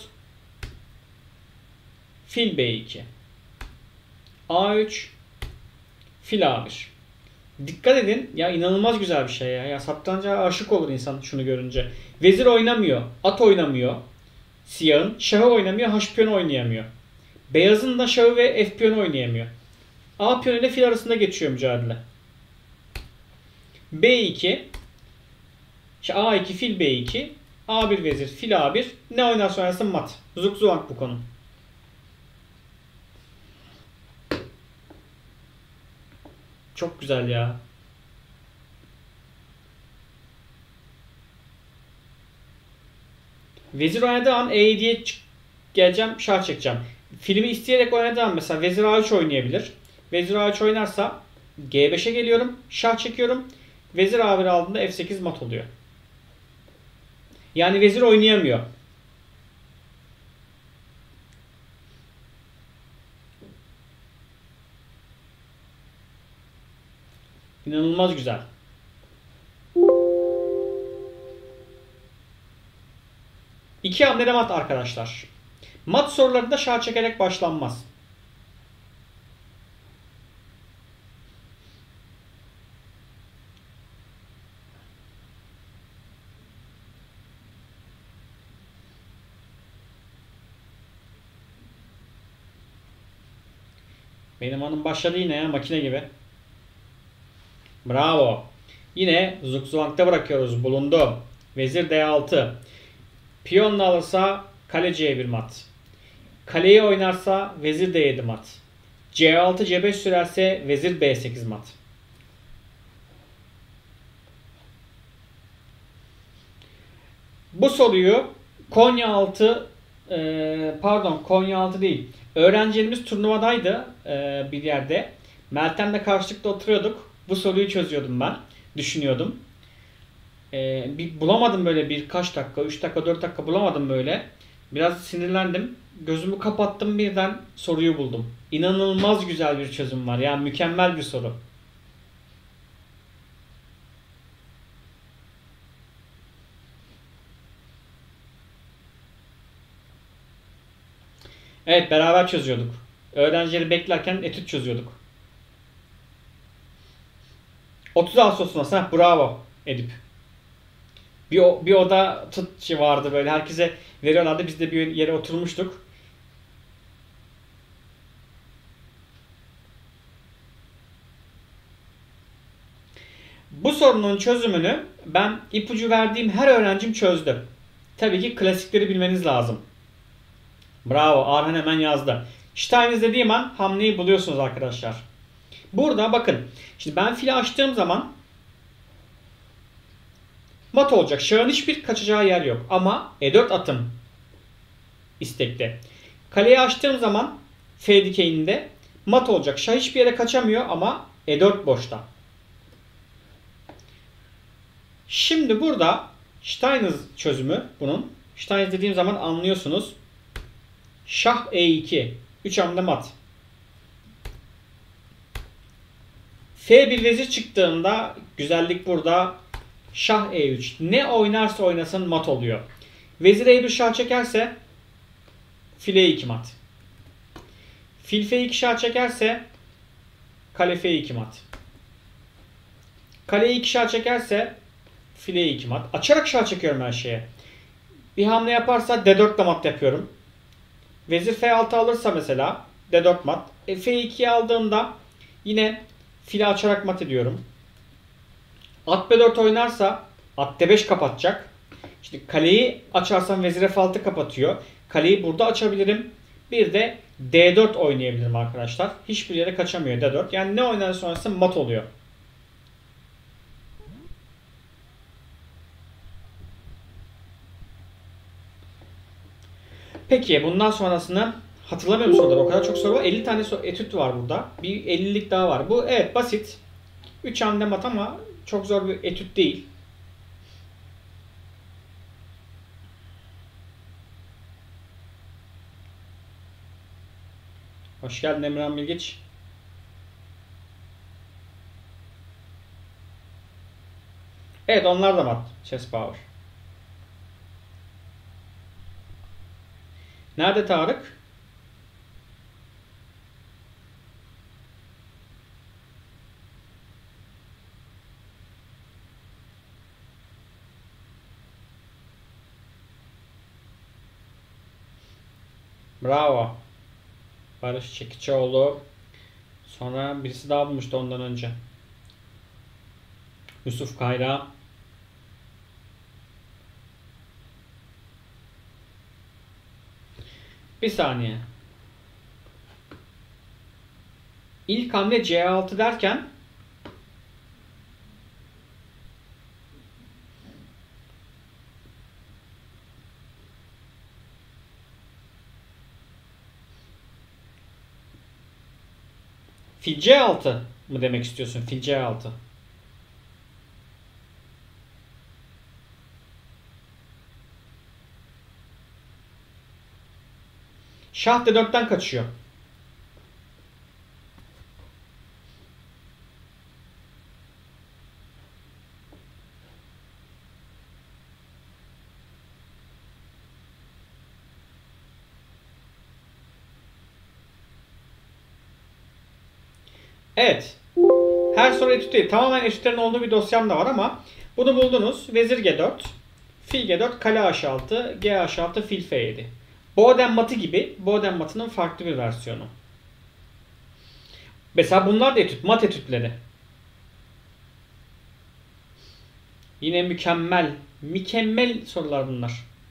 A: Fil B iki. A üç. Fil A bir. Dikkat edin. Ya inanılmaz güzel bir şey ya. Ya satranca aşık olur insan şunu görünce. Vezir oynamıyor. At oynamıyor. Siyahın. Şahı oynamıyor. H piyonu oynayamıyor. Beyazın da şahı ve F piyonu oynayamıyor. A piyonu ile fil arasında geçiyor mücadele. B iki. İşte A iki fil B iki. A bir vezir fil A bir. Ne oynarsa oynasın mat. Zugzwang bu konu. Çok güzel ya. Vezir oynadığı an E yediye geleceğim, şah çekeceğim. Filmi isteyerek oynadığı an mesela vezir A üç oynayabilir. Vezir A üç oynarsa G beşe geliyorum, şah çekiyorum. Vezir A bir aldığında F sekiz mat oluyor. Yani vezir oynayamıyor. İnanılmaz güzel. İki hamlede mat arkadaşlar. Mat sorularında şah çekerek başlanmaz. Benim hanım başladı yine ya, makine gibi. Bravo. Yine Zugzwang'da bırakıyoruz. Bulundu. Vezir D altı. Piyonla alırsa kale C bir mat. Kaleyi oynarsa vezir D yedi mat. C altı C beş sürerse vezir B sekiz mat. Bu soruyu Konyaaltı e, pardon Konyaaltı değil. Öğrencilerimiz turnuvadaydı e, bir yerde. Meltem'le karşılıklı oturuyorduk. Bu soruyu çözüyordum ben. Düşünüyordum. E, bir bulamadım böyle birkaç dakika. üç dakika dört dakika bulamadım böyle. Biraz sinirlendim. Gözümü kapattım, birden soruyu buldum. İnanılmaz güzel bir çözüm var. Yani mükemmel bir soru. Evet, beraber çözüyorduk. Öğrencileri beklerken etüt çözüyorduk. otuz Ağustos'ta nasıl? Bravo Edip. Bir, bir oda tut vardı böyle. Herkese veriyorlardı. Biz de bir yere oturmuştuk. Bu sorunun çözümünü ben ipucu verdiğim her öğrencim çözdü. Tabii ki klasikleri bilmeniz lazım. Bravo. Arhan hemen yazdı. Steiniz dediğim an hamleyi buluyorsunuz arkadaşlar. Burada bakın. Şimdi ben fili açtığım zaman mat olacak. Şahın hiçbir kaçacağı yer yok. Ama E dört atım istekte. Kaleyi açtığım zaman F dikeyinde mat olacak. Şah hiçbir yere kaçamıyor ama E dört boşta. Şimdi burada Steiniz çözümü bunun. Steiniz dediğim zaman anlıyorsunuz. Şah E iki. üç hamle mat. F bir vezir çıktığında güzellik burada. Şah E üç. Ne oynarsa oynasın mat oluyor. Vezir E bir şah çekerse fil E iki mat. Fil F iki şah çekerse kale F iki mat. Kale E iki şah çekerse fil E iki mat. Açarak şah çekiyorum her şeye. Bir hamle yaparsa D dört ile mat yapıyorum. Vezir F altı alırsa mesela D dört mat. E, F iki'yi aldığımda yine fili açarak mat ediyorum. At B dört oynarsa at D beş kapatacak. İşte kaleyi açarsam vezir F altı kapatıyor. Kaleyi burada açabilirim. Bir de D dört oynayabilirim arkadaşlar. Hiçbir yere kaçamıyor D dört. Yani ne oynarsa sonrası mat oluyor. Peki bundan sonrasını hatırlamıyorum soruları. O kadar çok soru var. elli tane etüt var burada. Bir ellilik daha var. Bu evet basit. üç hamle mat ama çok zor bir etüt değil. Hoş geldin Emrah Bilgiç. Evet, onlar da mat. Chess Power. Nerede Tarık? Bravo. Barış Çekiçoğlu. Sonra birisi daha bulmuştu ondan önce. Yusuf Kayra. Bir saniye. İlk hamle C altı derken fil C altı mı demek istiyorsun? Fil C altı. Şah D dörtten kaçıyor. Evet. Her soru etüt değil. Tamamen etütlerin olduğu bir dosyam da var ama bunu buldunuz. Vezir G dört, fil G dört, kale H altı, G H altı, fil F yedi. Boden matı gibi Boden matının farklı bir versiyonu. Mesela bunlar da etüt. Mat etütleri. Yine mükemmel. Mükemmel sorular bunlar.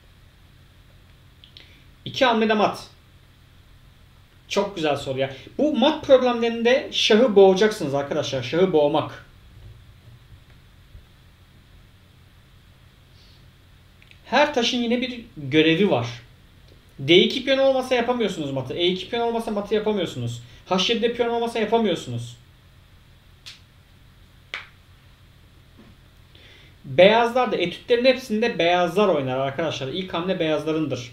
A: İki hamlede mat. Çok güzel soru ya. Bu mat problemlerinde şahı boğacaksınız arkadaşlar. Şahı boğmak. Her taşın yine bir görevi var. D iki piyon olmasa yapamıyorsunuz matı. E iki piyon olmasa matı yapamıyorsunuz. H yedide piyon olmasa yapamıyorsunuz. Beyazlar da etütlerin hepsinde beyazlar oynar arkadaşlar. İlk hamle beyazlarındır.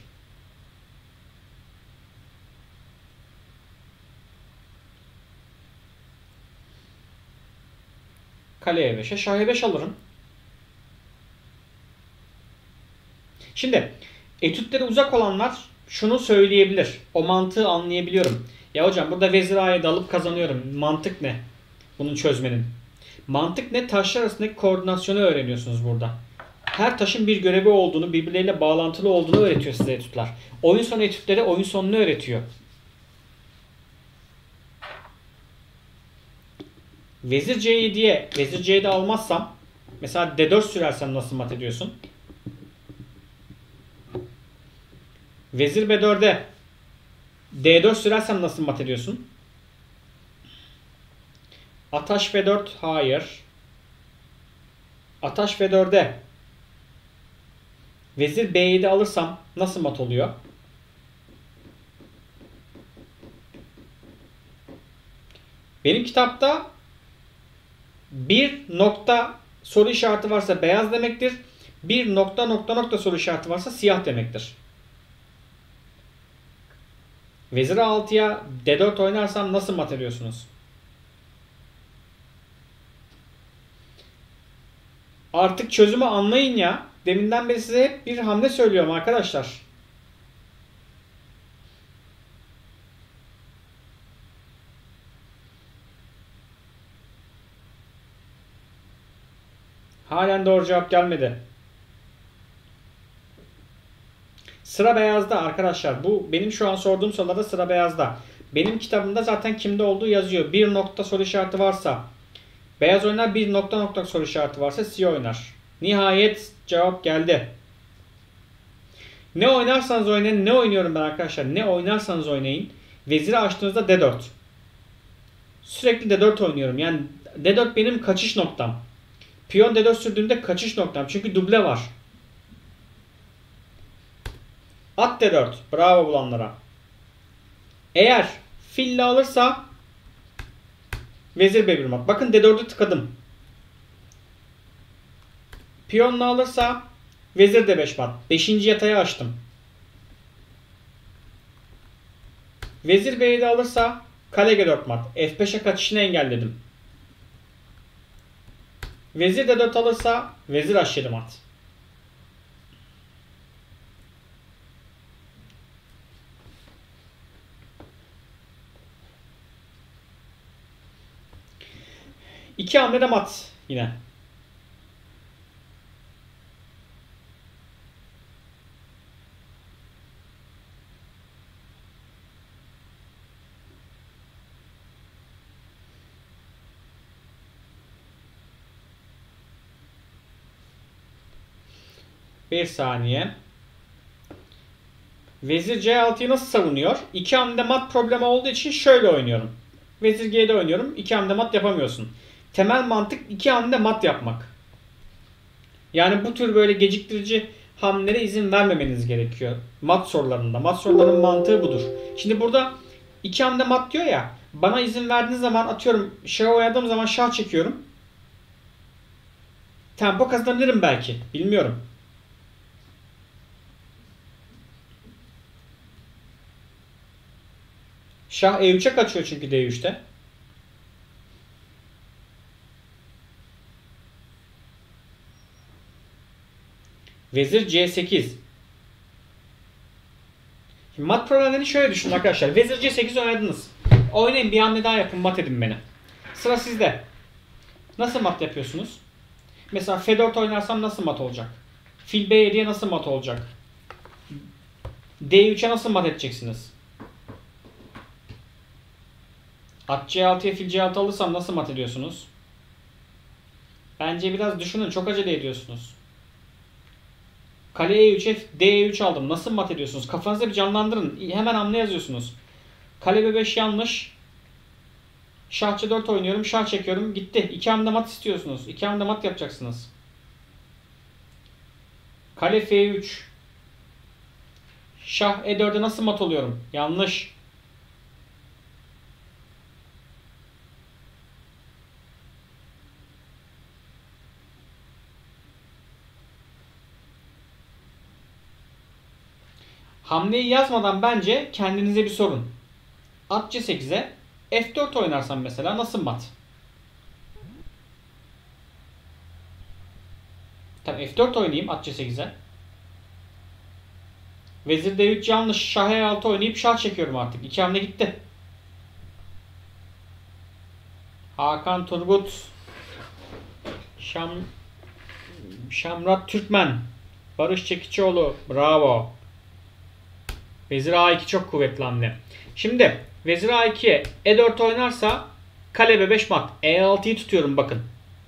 A: Kale E beşe, şah E beş alırım. Şimdi etütleri uzak olanlar şunu söyleyebilir. O mantığı anlayabiliyorum. Ya hocam burada vezir A yedi alıp kazanıyorum. Mantık ne? Bunun çözmenin. Mantık ne? Taşlar arasındaki koordinasyonu öğreniyorsunuz burada. Her taşın bir görevi olduğunu, birbirleriyle bağlantılı olduğunu öğretiyor size etütler. Oyun sonu etütleri oyun sonunu öğretiyor. Vezir C yediye, vezir C yedi almazsam, mesela D dört sürersem nasıl mat ediyorsun? Vezir B dörde D dört sürersem nasıl mat ediyorsun? Ataş F dört hayır. Ataş F dörde vezir B yedi alırsam nasıl mat oluyor? Benim kitapta bir nokta soru işareti varsa beyaz demektir. Bir nokta nokta nokta soru işareti varsa siyah demektir. Vezir A altıya D dört oynarsam nasıl mat ediyorsunuz? Artık çözümü anlayın ya. Deminden beri size hep bir hamle söylüyorum arkadaşlar. Halen doğru cevap gelmedi. Sıra beyazda arkadaşlar. Bu benim şu an sorduğum sorularda sıra beyazda. Benim kitabımda zaten kimde olduğu yazıyor. Bir nokta soru işareti varsa beyaz oynar, bir nokta nokta soru işareti varsa siyah oynar. Nihayet cevap geldi. Ne oynarsanız oynayın. Ne oynuyorum ben arkadaşlar? Ne oynarsanız oynayın. Veziri açtığınızda D dört. Sürekli D dört oynuyorum. Yani D dört benim kaçış noktam. Piyon D dört sürdüğümde kaçış noktam. Çünkü duble var. At D dört. Bravo bulanlara. Eğer fille alırsa vezir B bir mat. Bakın D dördü tıkadım. Piyonla alırsa vezir D beş mat. beşinci yatayı açtım. Vezir B yedi alırsa kale G dört mat. F beşe kaçışını engelledim. Vezir D dört alırsa vezir H yedi mat. İki hamlede mat yine. Bir saniye. Vezir C altıyı nasıl savunuyor? İki hamlede mat problemi olduğu için şöyle oynuyorum. Vezir G'de oynuyorum. İki hamlede mat yapamıyorsun. Temel mantık iki hamlede mat yapmak. Yani bu tür böyle geciktirici hamlelere izin vermemeniz gerekiyor. Mat sorularında. Mat sorularının mantığı budur. Şimdi burada iki hamlede mat diyor ya. Bana izin verdiğiniz zaman atıyorum şah oynadığım zaman şah çekiyorum. Tempo kazanabilirim belki. Bilmiyorum. Şah E üçe kaçıyor çünkü D üçte. Vezir C sekiz. Şimdi mat problemlerini şöyle düşünün arkadaşlar. Vezir C sekiz oynadınız. Oynayın, bir hamle daha yapın, mat edin beni. Sıra sizde. Nasıl mat yapıyorsunuz? Mesela F dört oynarsam nasıl mat olacak? Fil B yediye nasıl mat olacak? D üçe nasıl mat edeceksiniz? At C altıya fil C altı alırsam nasıl mat ediyorsunuz? Bence biraz düşünün. Çok acele ediyorsunuz. Kale E üçe D E üç aldım. Nasıl mat ediyorsunuz? Kafanızda bir canlandırın. Hemen hamle yazıyorsunuz. Kale B beş yanlış. Şah C dört oynuyorum. Şah çekiyorum. Gitti. İki hamle mat istiyorsunuz. İki hamle mat yapacaksınız. Kale F üç. Şah E dörde nasıl mat oluyorum? Yanlış. Hamleyi yazmadan bence kendinize bir sorun. At C sekize F dört oynarsam mesela nasıl mat? Tamam, F dört oynayayım at C sekize. Vezir D üç yanlış. Şah E altı oynayıp şah çekiyorum artık. İki hamle gitti. Hakan Turgut. Şam Şamrat Türkmen. Barış Çekiçoğlu. Bravo. Vezir A iki çok kuvvetli hamle. Şimdi Vezir A ikiye E dört oynarsa kale B beş mat. E altıyı tutuyorum bakın.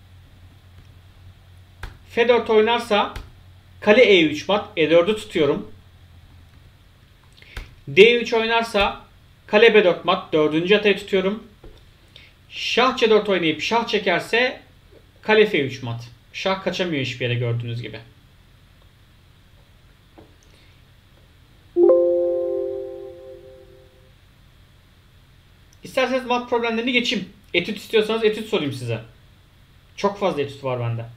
A: F dört oynarsa kale E üç mat. E dördü tutuyorum. D üç oynarsa kale B dört mat. dördüncü atayı tutuyorum. Şah C dört oynayıp şah çekerse kale F üç mat. Şah kaçamıyor hiçbir yere gördüğünüz gibi. İsterseniz mat problemlerini geçeyim. Etüt istiyorsanız etüt sorayım size. Çok fazla etüt var bende.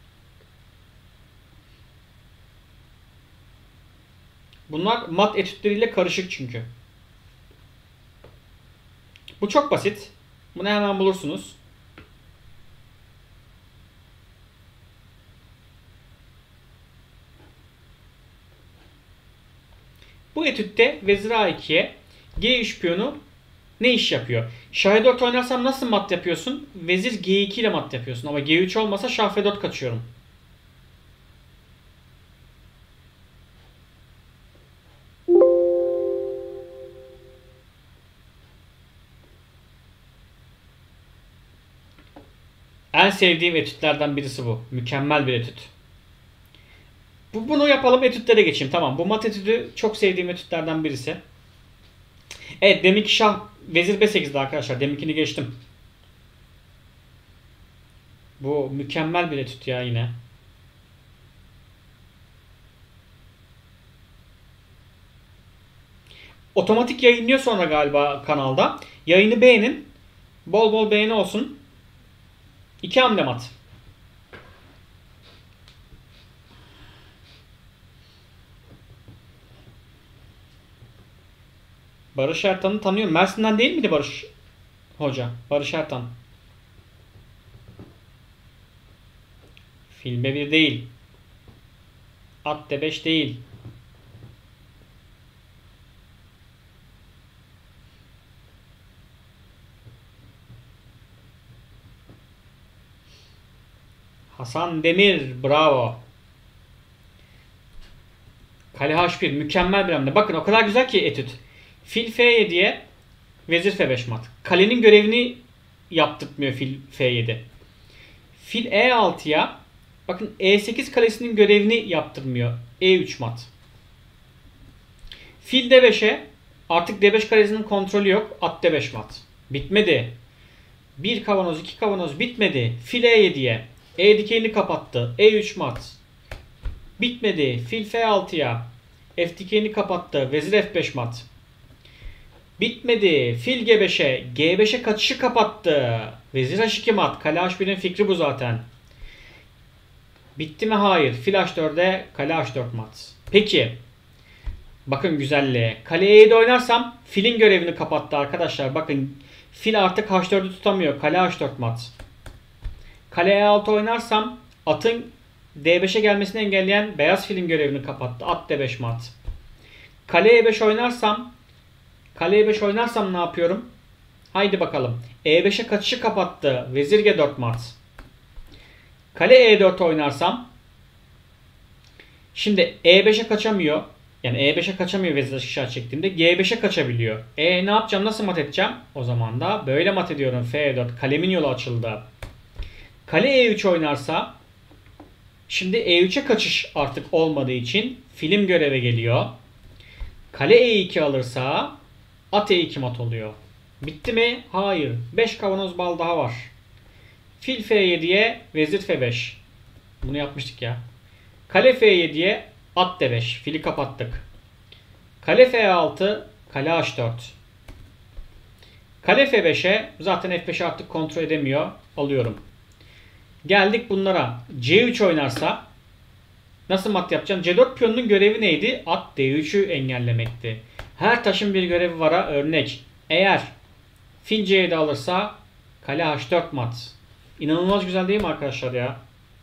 A: Bunlar mat etütleriyle karışık çünkü. Bu çok basit. Bunu hemen bulursunuz. Bu etütte Vezir A ikiye G üç piyonu ne iş yapıyor? Şah E dört oynarsam nasıl mat yapıyorsun? Vezir G iki ile mat yapıyorsun. Ama G üç olmasa Şah F dört kaçıyorum. En sevdiğim etütlerden birisi bu. Mükemmel bir etüt. Bu, bunu yapalım, etütlere geçeyim. Tamam, bu mat etüdü çok sevdiğim etütlerden birisi. Evet, deminki şah vezir B sekiz'de arkadaşlar. Deminkini geçtim. Bu mükemmel bir etüt ya yine. Otomatik yayınlıyor sonra galiba kanalda. Yayını beğenin. Bol bol beğeni olsun. İki hamle mat. Barış Ertan'ı tanıyorum. Mersin'den değil miydi Barış Hoca? Barış Ertan. Filme bir değil. At beş değil. Hasan Demir. Bravo. Kale H bir. Mükemmel bir hamle. Bakın o kadar güzel ki etüt. Fil F yediye vezir F beş mat. Kalenin görevini yaptırtmıyor fil F yedi. Fil E altıya bakın E sekiz kalesinin görevini yaptırmıyor. E üç mat. Fil D beşe artık D beş kalesinin kontrolü yok. At D beş mat. Bitmedi. Bir kavanoz, iki kavanoz bitmedi. Fil E yediye E dikeyini kapattı. E üç mat. Bitmedi. Fil F altıya F dikeyini kapattı. Vezir F beş mat. Bitmedi. Fil G beşe G beşe kaçışı kapattı. Vezir H iki mat. Kale H birin fikri bu zaten. Bitti mi? Hayır. Fil H dörde kale H dört mat. Peki. Bakın güzelliğe. Kale E yedi oynarsam filin görevini kapattı arkadaşlar. Bakın fil artık H dördü tutamıyor. Kale H dört mat. Kale E altı oynarsam atın D beşe gelmesini engelleyen beyaz filin görevini kapattı. At D beş mat. Kale E beş oynarsam Kale E beş oynarsam ne yapıyorum? Haydi bakalım. E beşe kaçışı kapattı. Vezir G dört mat. Kale E dört oynarsam şimdi E beşe kaçamıyor. Yani E beşe kaçamıyor vezir aşağı çektiğimde. G beşe kaçabiliyor. E ne yapacağım? Nasıl mat edeceğim? O zaman da böyle mat ediyorum. F dört. Kalemin yolu açıldı. Kale E üç oynarsa şimdi E üçe kaçış artık olmadığı için film göreve geliyor. Kale E iki alırsa at E iki mat oluyor. Bitti mi? Hayır. beş kavanoz bal daha var. Fil F yediye vezir F beş. Bunu yapmıştık ya. Kale F yediye at D beş. Fili kapattık. Kale F altı kale H dört. Kale F beşe zaten F beşi artık kontrol edemiyor. Alıyorum. Geldik bunlara. C üç oynarsa nasıl mat yapacağım? C dört piyonunun görevi neydi? At D üçü engellemekti. Her taşın bir görevi vara örnek. Eğer fil C yedi alırsa kale H dört mat. İnanılmaz güzel değil mi arkadaşlar ya?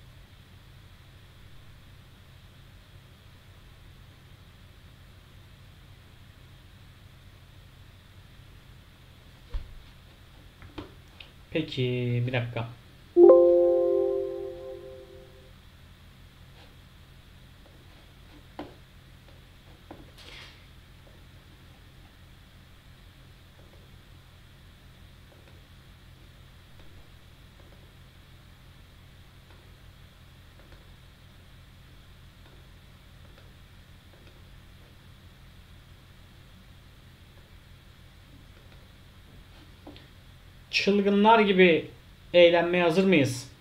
A: Peki bir dakika. Çılgınlar gibi eğlenmeye hazır mıyız?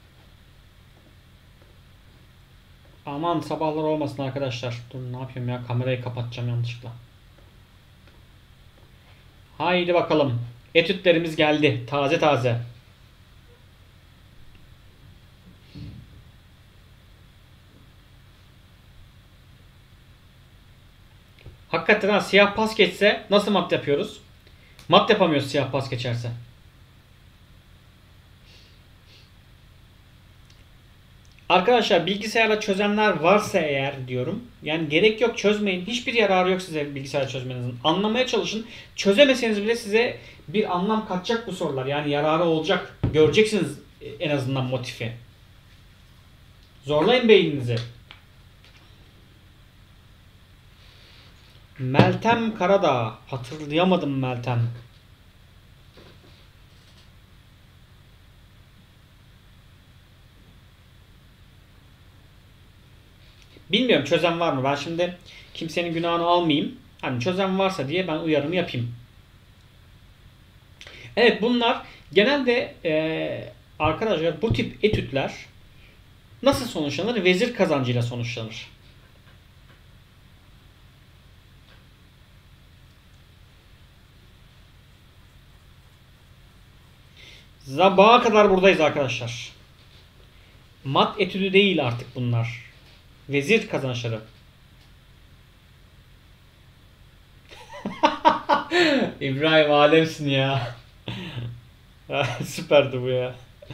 A: Aman sabahlar olmasın arkadaşlar. Dur ne yapayım ya, kamerayı kapatacağım yanlışlıkla. Haydi bakalım. Etütlerimiz geldi. Taze taze. Hakikaten ha, siyah pas geçse nasıl mat yapıyoruz? Mat yapamıyoruz siyah pas geçerse. Arkadaşlar bilgisayarla çözenler varsa eğer diyorum. Yani gerek yok, çözmeyin. Hiçbir yararı yok size bilgisayar çözmenizin. Anlamaya çalışın. Çözemeseniz bile size bir anlam katacak bu sorular. Yani yararı olacak. Göreceksiniz en azından motifi. Zorlayın beyninizi. Meltem Karadağ. Hatırlayamadım Meltem. Bilmiyorum çözen var mı? Ben şimdi kimsenin günahını almayayım. Hani çözen varsa diye ben uyarımı yapayım. Evet, bunlar genelde e, arkadaşlar bu tip etütler nasıl sonuçlanır? Vezir kazancıyla sonuçlanır. Sabaha kadar buradayız arkadaşlar. Mat etüdü değil artık bunlar. Vezir kazançları. İbrahim alemsin ya. Süperdi bu ya.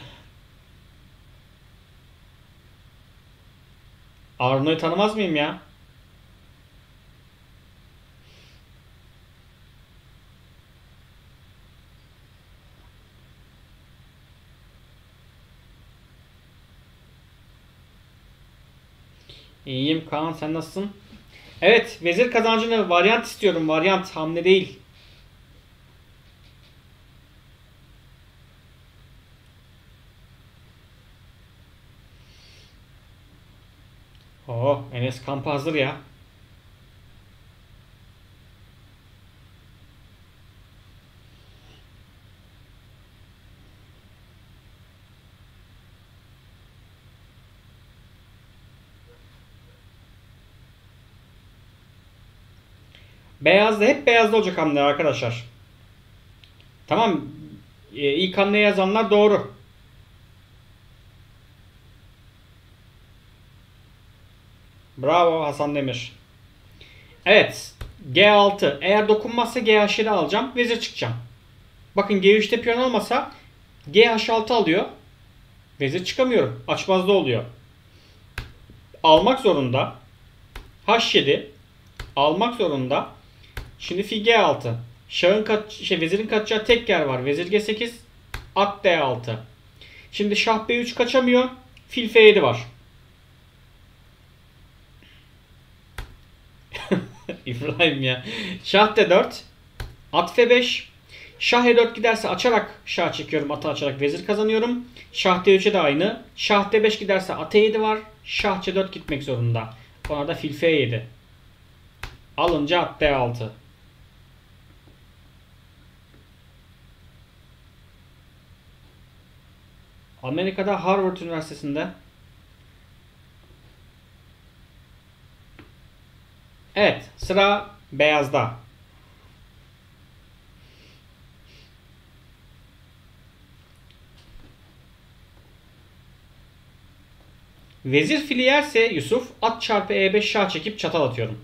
A: Arno'yu tanımaz mıyım ya? İyiyim Kaan, sen nasılsın? Evet, vezir kazancını varyant istiyorum. Varyant, hamle değil. Oo, Enes kampa hazır ya. Beyazda, hep beyazda olacak hamle arkadaşlar. Tamam. Ee, ilk hamle yazanlar doğru. Bravo Hasan Demir. Evet. G altı. Eğer dokunmazsa G H yedi alacağım. Vezir çıkacağım. Bakın G üçte piyon olmasa G H altı alıyor. Vezir çıkamıyorum. Açmazda oluyor. Almak zorunda. H yedi. Almak zorunda. Şimdi fil G altı. Şahın kat, şey, vezirin kaçacağı tek yer var. Vezir G sekiz. At D altı. Şimdi şah B üç kaçamıyor. Fil F yedi var. İbrahim ya. Şah D dört. At F beş. Şah E dört giderse açarak şah çekiyorum. Atı açarak vezir kazanıyorum. Şah D üçe de aynı. Şah D beş giderse at E yedi var. Şah C dört gitmek zorunda. Ona da fil F yedi. Alınca at D altı. Amerika'da Harvard Üniversitesi'nde. Evet, sıra beyazda. Vezir fili yerse Yusuf, at çarpı E beş şah çekip çatal atıyorum.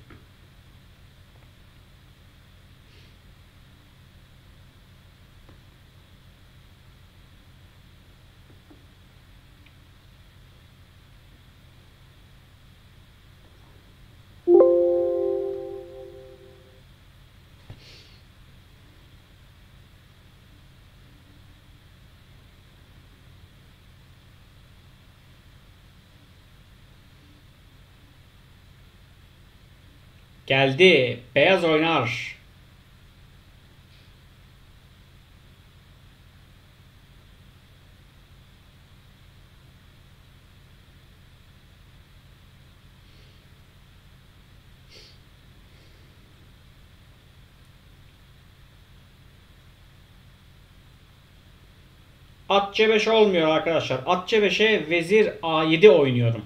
A: Geldi. Beyaz oynar. At C beş olmuyor arkadaşlar. At C beşe vezir A yedi oynuyorum.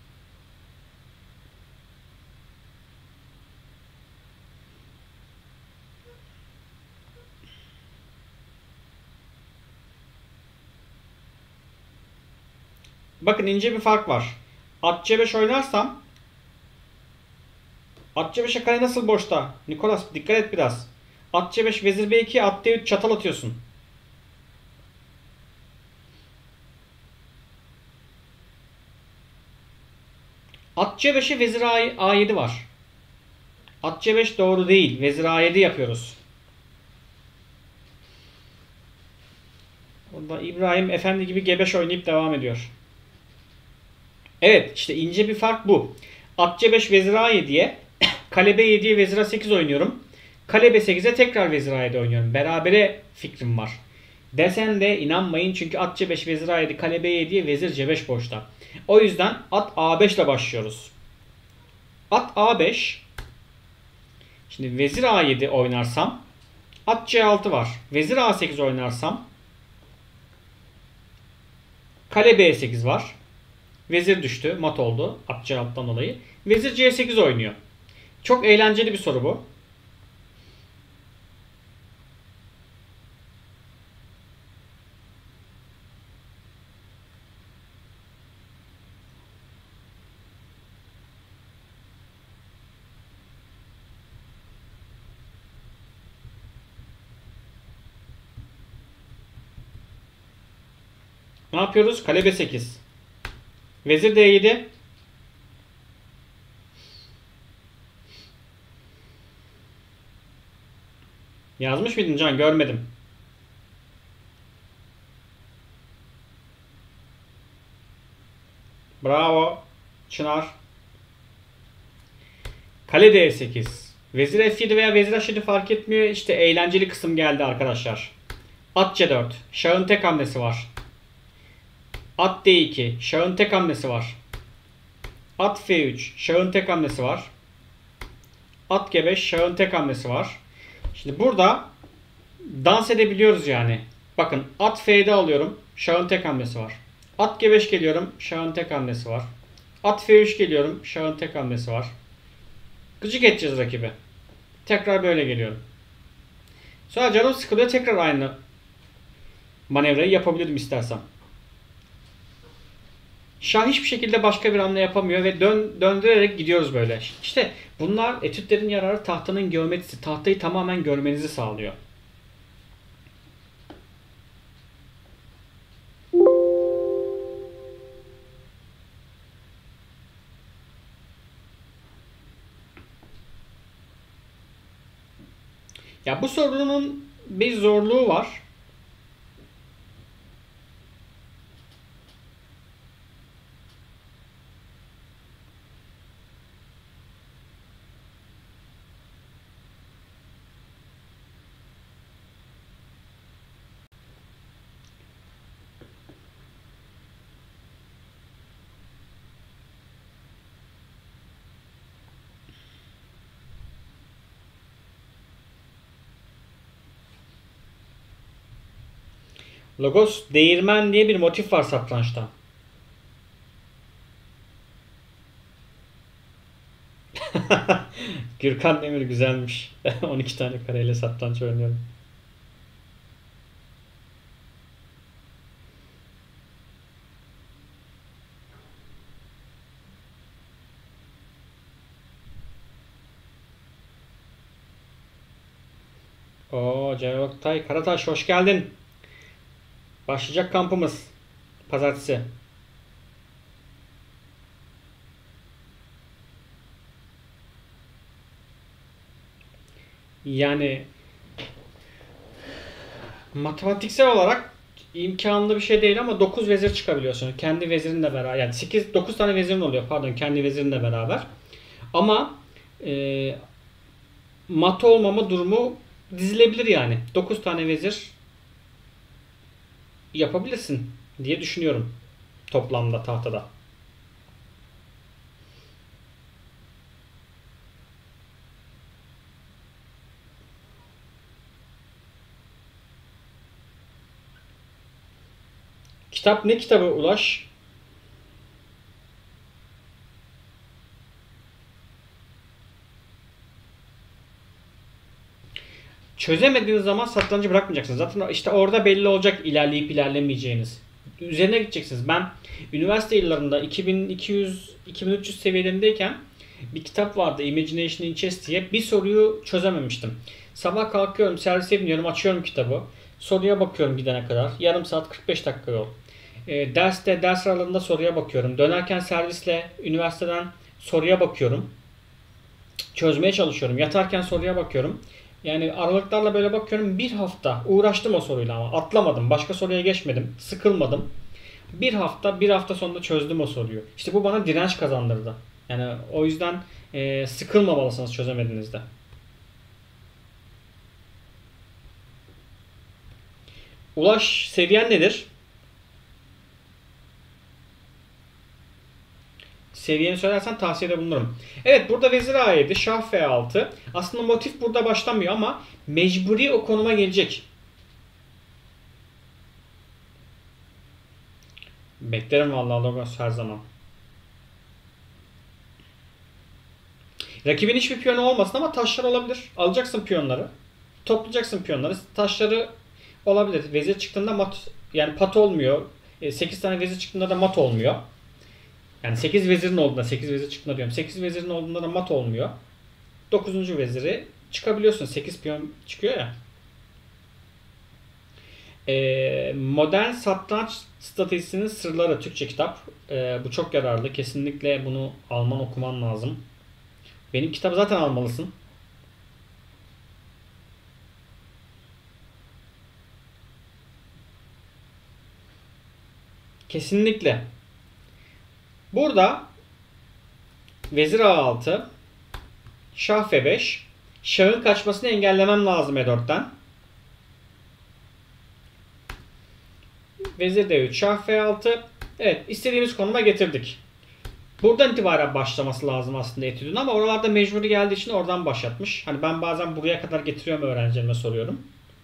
A: Bakın ince bir fark var. At C beş oynarsam, at C beşe kale nasıl boşta? Nikolas dikkat et biraz. At C beş vezir B iki, at D üç çatal atıyorsun. At C beşe vezir A yedi var. At C beş doğru değil. Vezir A yedi yapıyoruz. Burada İbrahim efendi gibi G beş oynayıp devam ediyor. Evet, işte ince bir fark bu. At C beş vezir A yediye, kale B yediye vezir A sekiz oynuyorum. Kale B sekize tekrar vezir A yedi oynuyorum. Berabere fikrim var. Desen de inanmayın, çünkü at C beş vezir A yedi, kale B yediye vezir C beş boşta. O yüzden at A beş ile başlıyoruz. At A beş. Şimdi vezir A yedi oynarsam at C altı var. Vezir A sekiz oynarsam kale B sekiz var. Vezir düştü. Mat oldu. At C altıdan dolayı. Vezir C sekiz oynuyor. Çok eğlenceli bir soru bu. Ne yapıyoruz? Kale B sekiz. Vezir D yedi. Yazmış mıydın Can? Görmedim. Bravo. Çınar. Kale D sekiz. Vezir F yedi veya vezir H yedi fark etmiyor. İşte eğlenceli kısım geldi arkadaşlar. At C dört. Şahın tek hamlesi var. At D iki. Şahın tek hamlesi var. At F üç. Şahın tek hamlesi var. At G beş. Şahın tek hamlesi var. Şimdi burada dans edebiliyoruz yani. Bakın at F'de alıyorum. Şahın tek hamlesi var. At G beş geliyorum. Şahın tek hamlesi var. At F üç geliyorum. Şahın tek hamlesi var. Gıcık edeceğiz rakibi. Tekrar böyle geliyorum. Sonra canım sıkılıyor. Tekrar aynı manevrayı yapabilirim istersem. Şah hiçbir şekilde başka bir hamle yapamıyor ve dön, döndürerek gidiyoruz böyle. İşte bunlar etütlerin yararı, tahtanın geometrisi. Tahtayı tamamen görmenizi sağlıyor. Ya bu sorunun bir zorluğu var. Logos değirmen diye bir motif var satrançta. Gürkan Demir güzelmiş. on iki tane kareyle satranç oynuyorum. Oo, Celal Oktay Karataş hoş geldin. Başlayacak kampımız. Pazartesi. Yani matematiksel olarak imkanlı bir şey değil ama dokuz vezir çıkabiliyorsun. Kendi vezirinle beraber. Yani sekiz dokuz tane vezirin oluyor. Pardon, kendi vezirinle beraber. Ama e, mat olmama durumu dizilebilir yani. dokuz tane vezir yapabilirsin diye düşünüyorum toplamda tahtada. Kitap ne kitabı Ulaş? Çözemediğiniz zaman satrancı bırakmayacaksınız. Zaten işte orada belli olacak ilerleyip ilerlemeyeceğiniz. Üzerine gideceksiniz. Ben üniversite yıllarında iki bin iki yüz iki bin üç yüz seviyelerindeyken bir kitap vardı, Imagination in Chess diye. Bir soruyu çözememiştim. Sabah kalkıyorum, servise biniyorum, açıyorum kitabı. Soruya bakıyorum gidene kadar. Yarım saat, kırk beş dakika yol. E, derste, ders aralarında soruya bakıyorum. Dönerken servisle üniversiteden soruya bakıyorum. Çözmeye çalışıyorum. Yatarken soruya bakıyorum. Yani aralıklarla böyle bakıyorum. Bir hafta uğraştım o soruyla ama atlamadım. Başka soruya geçmedim. Sıkılmadım. Bir hafta, bir hafta sonunda çözdüm o soruyu. İşte bu bana direnç kazandırdı. Yani o yüzden e, sıkılmamalısınız çözemediğinizde. Ulaş, seviyen nedir? Seviyeni söylersen tavsiyede bulunurum. Evet, burada vezir A yedi, şah F altı. Aslında motif burada başlamıyor ama mecburi o konuma gelecek. Beklerim vallahi Logos her zaman. Rakibin hiçbir piyonu olmasın ama taşlar olabilir. Alacaksın piyonları. Toplayacaksın piyonları. Taşları olabilir. Vezir çıktığında mat, yani pat olmuyor. sekiz tane vezir çıktığında da mat olmuyor. Yani sekiz vezirin olduğunda, sekiz vezir çıktığında diyorum. sekiz vezirin olduğunda da mat olmuyor. dokuzuncu veziri çıkabiliyorsun. sekiz piyon çıkıyor ya. Ee, Modern Satranç Stratejisinin Sırları Türkçe kitap. Ee, bu çok yararlı. Kesinlikle bunu Alman okuman lazım. Benim kitabı zaten almalısın. Kesinlikle. Burada Vezir A altı, Şah F beş. Şahın kaçmasını engellemem lazım E dörtten. Vezir D üç, Şah F altı. Evet, istediğimiz konuma getirdik. Buradan itibaren başlaması lazım aslında etüdün ama oralarda mecburi geldiği için oradan başlatmış. Hani ben bazen buraya kadar getiriyorum, öğrencilerime soruyorum.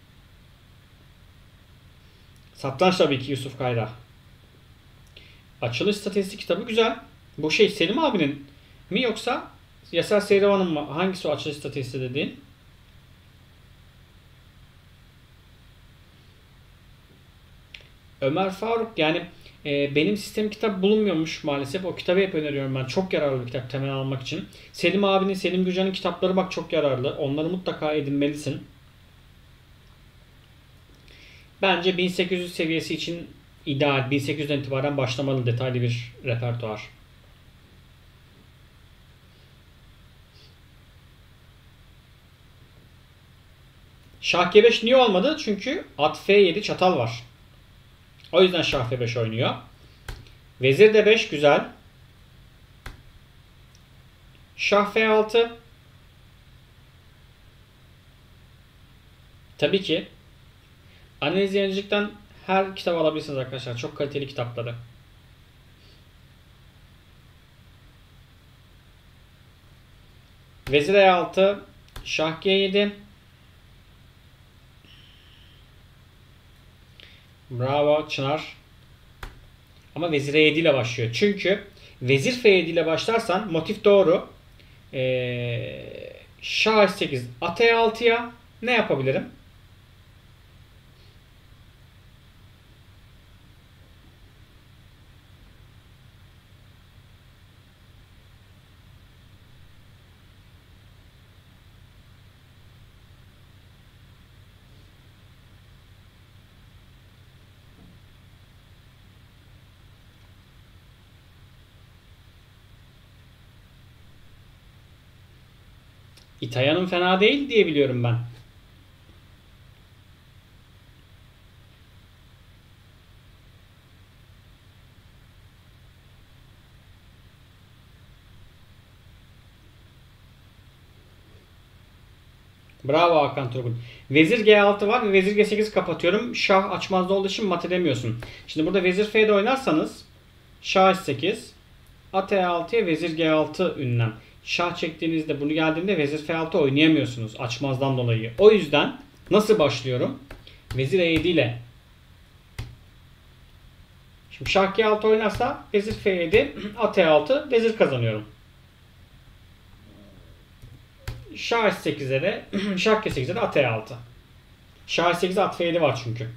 A: Satranç tabii ki Yusuf Kayra. Açılış stratejisi kitabı güzel. Bu şey Selim abinin mi yoksa Yasar Seyrevan'ın mı? Hangisi o açılış stratejisi dediğin? Ömer Faruk, yani e, benim sistem kitap bulunmuyormuş maalesef. O kitabı hep öneriyorum ben. Çok yararlı bir kitap temel almak için. Selim abinin, Selim Gürcan'ın kitapları bak çok yararlı. Onları mutlaka edinmelisin. Bence bin sekiz yüz seviyesi için ideal. bin sekiz yüzden itibaren başlamalı detaylı bir repertuar. Şah G beş niye olmadı? Çünkü at F yedi çatal var. O yüzden Şah F beş oynuyor. Vezir D beş güzel. Şah F altı. Tabii ki. Analiz yayıncılıktan her kitap alabilirsiniz arkadaşlar. Çok kaliteli kitapları. Vezir E altı. Şah G yedi. Bravo Çınar. Ama Vezir E yedi ile başlıyor. Çünkü Vezir F yedi ile başlarsan motif doğru. Ee, Şah H sekiz, at E altıya ne yapabilirim? İtalyan'ın fena değil diye biliyorum ben. Bravo Hakan Turgun. Vezir G altı var ve Vezir G sekiz kapatıyorum. Şah açmazda olduğu için mat edemiyorsun. Şimdi burada Vezir F'de oynarsanız Şah H sekiz, at E altıya Vezir G altı ünlem. Şah çektiğinizde bunu geldiğinde Vezir F altı oynayamıyorsunuz açmazdan dolayı. O yüzden nasıl başlıyorum? Vezir E yedi ile. Şimdi Şah G altı oynarsa Vezir F yedi, at E altı, Vezir kazanıyorum. Şah H sekize de Şah G sekize de at E altı. Şah H sekize at F yedi var çünkü.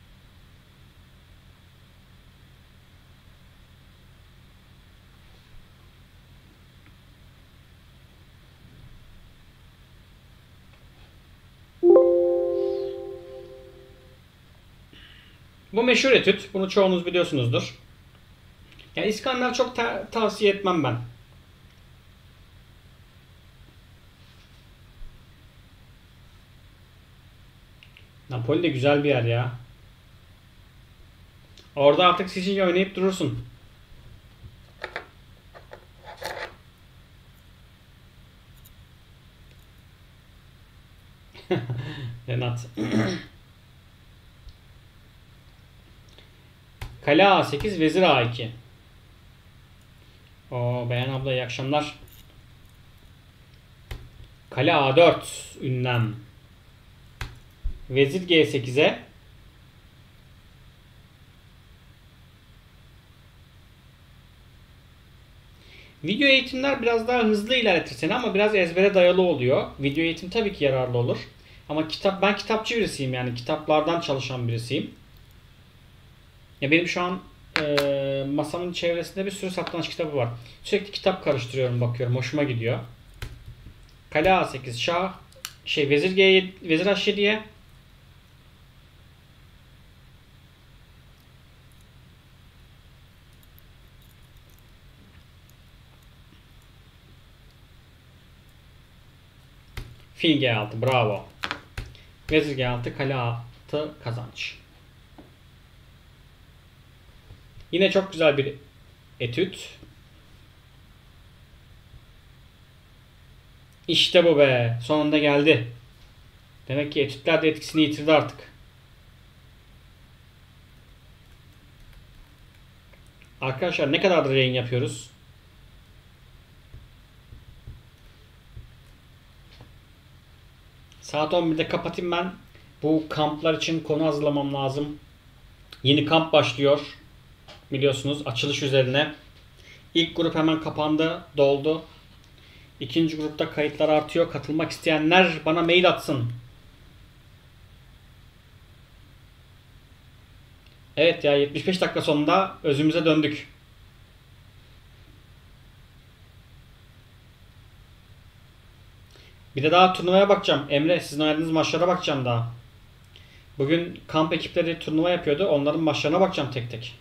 A: Bu meşhur etüt. Bunu çoğunuz biliyorsunuzdur. Yani İskender çok ta tavsiye etmem ben. Napoli de güzel bir yer ya. Orada artık Sicilya oynayıp durursun. Renat. Kale A sekiz, Vezir A iki. Oo, Beyan abla iyi akşamlar. Kale A dört, ünlem. Vezir G sekize. Video eğitimler biraz daha hızlı ilerletir seni ama biraz ezbere dayalı oluyor. Video eğitim tabii ki yararlı olur. Ama kitap, ben kitapçı birisiyim, yani kitaplardan çalışan birisiyim. Ya benim şu an e, masamın çevresinde bir sürü satranç kitabı var. Sürekli kitap karıştırıyorum, bakıyorum, hoşuma gidiyor. Kale A sekiz, Şah şey Vezir G, Vezir H yediye. Fil G altı. Bravo. Vezir G altı. Kale altı kazanç. Yine çok güzel bir etüt. İşte bu be. Sonunda geldi. Demek ki etütler de etkisini yitirdi artık. Arkadaşlar ne kadardır yayın yapıyoruz? Saat on birde kapatayım ben. Bu kamplar için konu hazırlamam lazım. Yeni kamp başlıyor. Biliyorsunuz açılış üzerine. İlk grup hemen kapandı, doldu. İkinci grupta kayıtlar artıyor. Katılmak isteyenler bana mail atsın. Evet ya, yetmiş beş dakika sonunda özümüze döndük. Bir de daha turnuvaya bakacağım. Emre, sizin oynadığınız maçlara bakacağım daha. Bugün kamp ekipleri turnuva yapıyordu. Onların maçlarına bakacağım tek tek.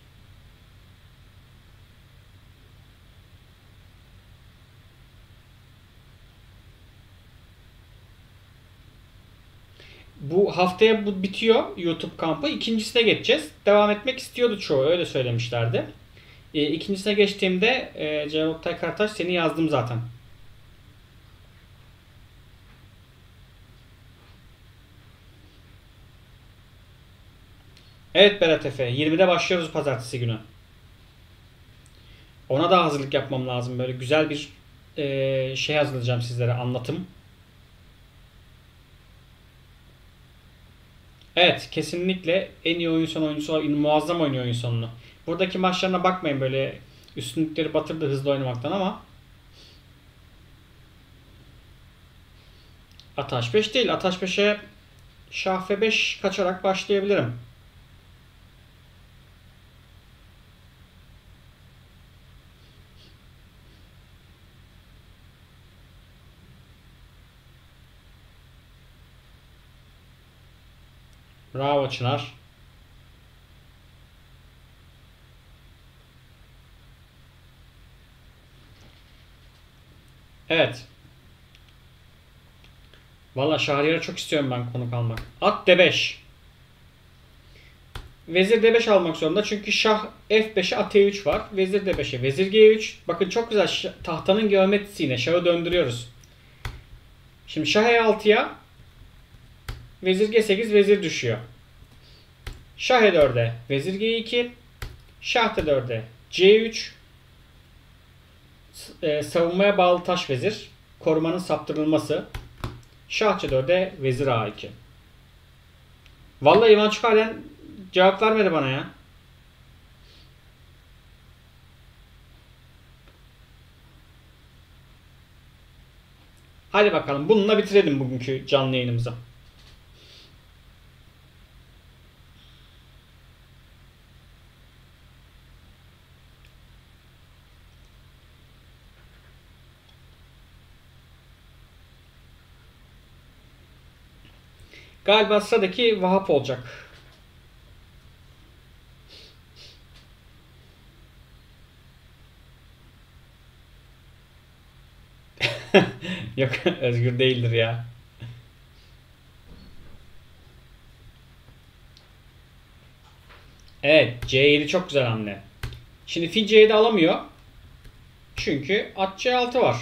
A: Bu haftaya bu bitiyor YouTube kampı. İkincisine geçeceğiz. Devam etmek istiyordu çoğu. Öyle söylemişlerdi. E, ikincisine geçtiğimde e, Cevap Oktay Karataş seni yazdım zaten. Evet Berat Efe. yirmide başlıyoruz pazartesi günü. Ona da hazırlık yapmam lazım. Böyle güzel bir e, şey hazırlayacağım sizlere. Anlatım. Evet. Kesinlikle en iyi oyun sonu oyuncusu muazzam oynuyor oyun sonunu. Buradaki maçlarına bakmayın, böyle üstünlükleri batırdı hızlı oynamaktan ama at H beş değil. At H beşe şah F beş kaçarak başlayabilirim. Bravo Çınar. Evet. Valla Şahriyar'ı çok istiyorum ben konuk almak. At D beş. Vezir D beş almak zorunda çünkü şah F beşe at E üç var. Vezir D beşe vezir G üç. Bakın çok güzel, tahtanın geometrisi yine. Şahı döndürüyoruz. Şimdi şah E altıya vezir G sekiz, vezir düşüyor. Şah E dörde vezir G iki. Şah D dörde C üç. E, savunmaya bağlı taş vezir. Korumanın saptırılması. Şah C dörde vezir A iki. Vallahi İvan Çukar'dan cevap vermedi bana ya. Hadi bakalım, bununla bitirelim bugünkü canlı yayınımızı. Galiba sıradaki Vahap olacak. Yok, Özgür değildir ya. Evet, C yedi çok güzel hamle. Şimdi fil C yedi alamıyor. Çünkü at C altı var.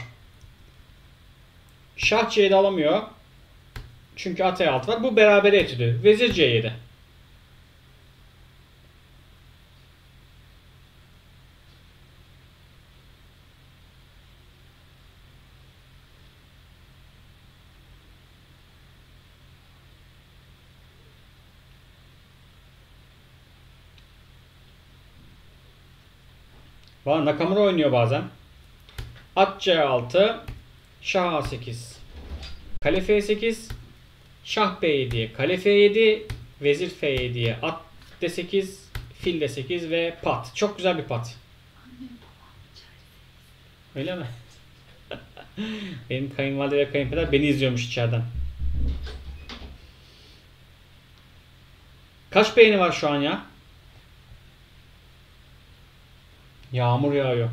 A: Şah C yedi alamıyor. Çünkü at E altı var. Bu berabere etüdü. Vezir C yedi. Var, Nakamura oynuyor bazen. At C altı, şah A sekiz, kale F sekiz, şah B yedi, kale F yedi, vezir F yediye at D sekiz, fil D sekiz ve pat. Çok güzel bir pat. Öyle mi? Benim kayınvalide ve kayınpeder beni izliyormuş içeriden. Kaç beğeni var şu an ya? Yağmur yağıyor.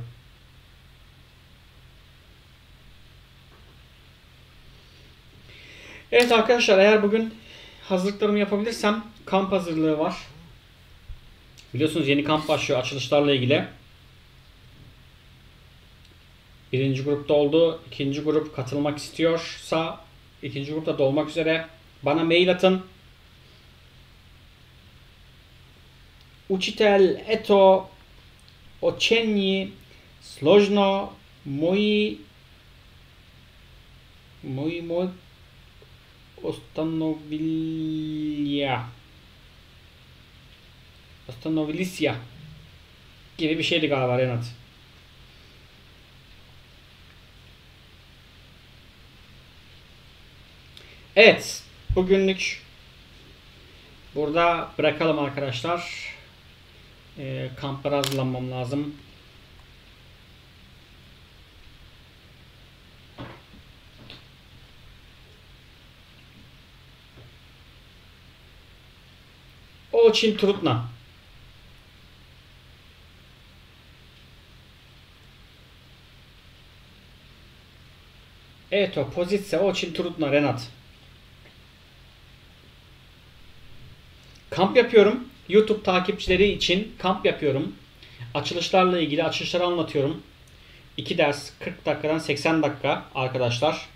A: Evet arkadaşlar, eğer bugün hazırlıklarımı yapabilirsem kamp hazırlığı var. Biliyorsunuz yeni kamp başlıyor açılışlarla ilgili. Birinci grupta oldu. İkinci grup katılmak istiyorsa ikinci grupta da olmak üzere bana mail atın. Učitel, eto, očenji, složno, moji, moji, moj, ostanovilja, ostanovilisya gibi bir şeydi galiba Renat. Evet, bugünlük burada bırakalım arkadaşlar. E, kamplara hazırlanmam lazım. Очень трудно. Eto, pozicja очень trudna Renat. Kamp yapıyorum. YouTube takipçileri için kamp yapıyorum. Açılışlarla ilgili açılışları anlatıyorum. iki ders kırk dakikadan seksen dakika arkadaşlar.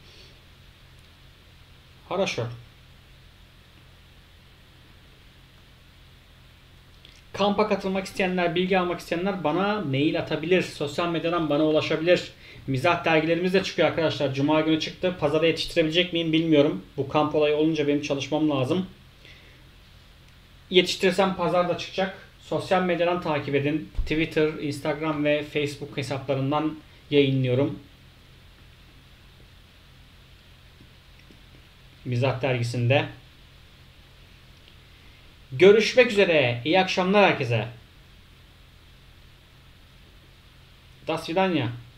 A: Хорошо. Kampa katılmak isteyenler, bilgi almak isteyenler bana mail atabilir. Sosyal medyadan bana ulaşabilir. Mizah dergilerimiz de çıkıyor arkadaşlar. Cuma günü çıktı. Pazara yetiştirebilecek miyim bilmiyorum. Bu kamp olayı olunca benim çalışmam lazım. Yetiştirirsem pazarda çıkacak. Sosyal medyadan takip edin. Twitter, Instagram ve Facebook hesaplarından yayınlıyorum. Mizah dergisinde. Görüşmek üzere. İyi akşamlar herkese. До свидания.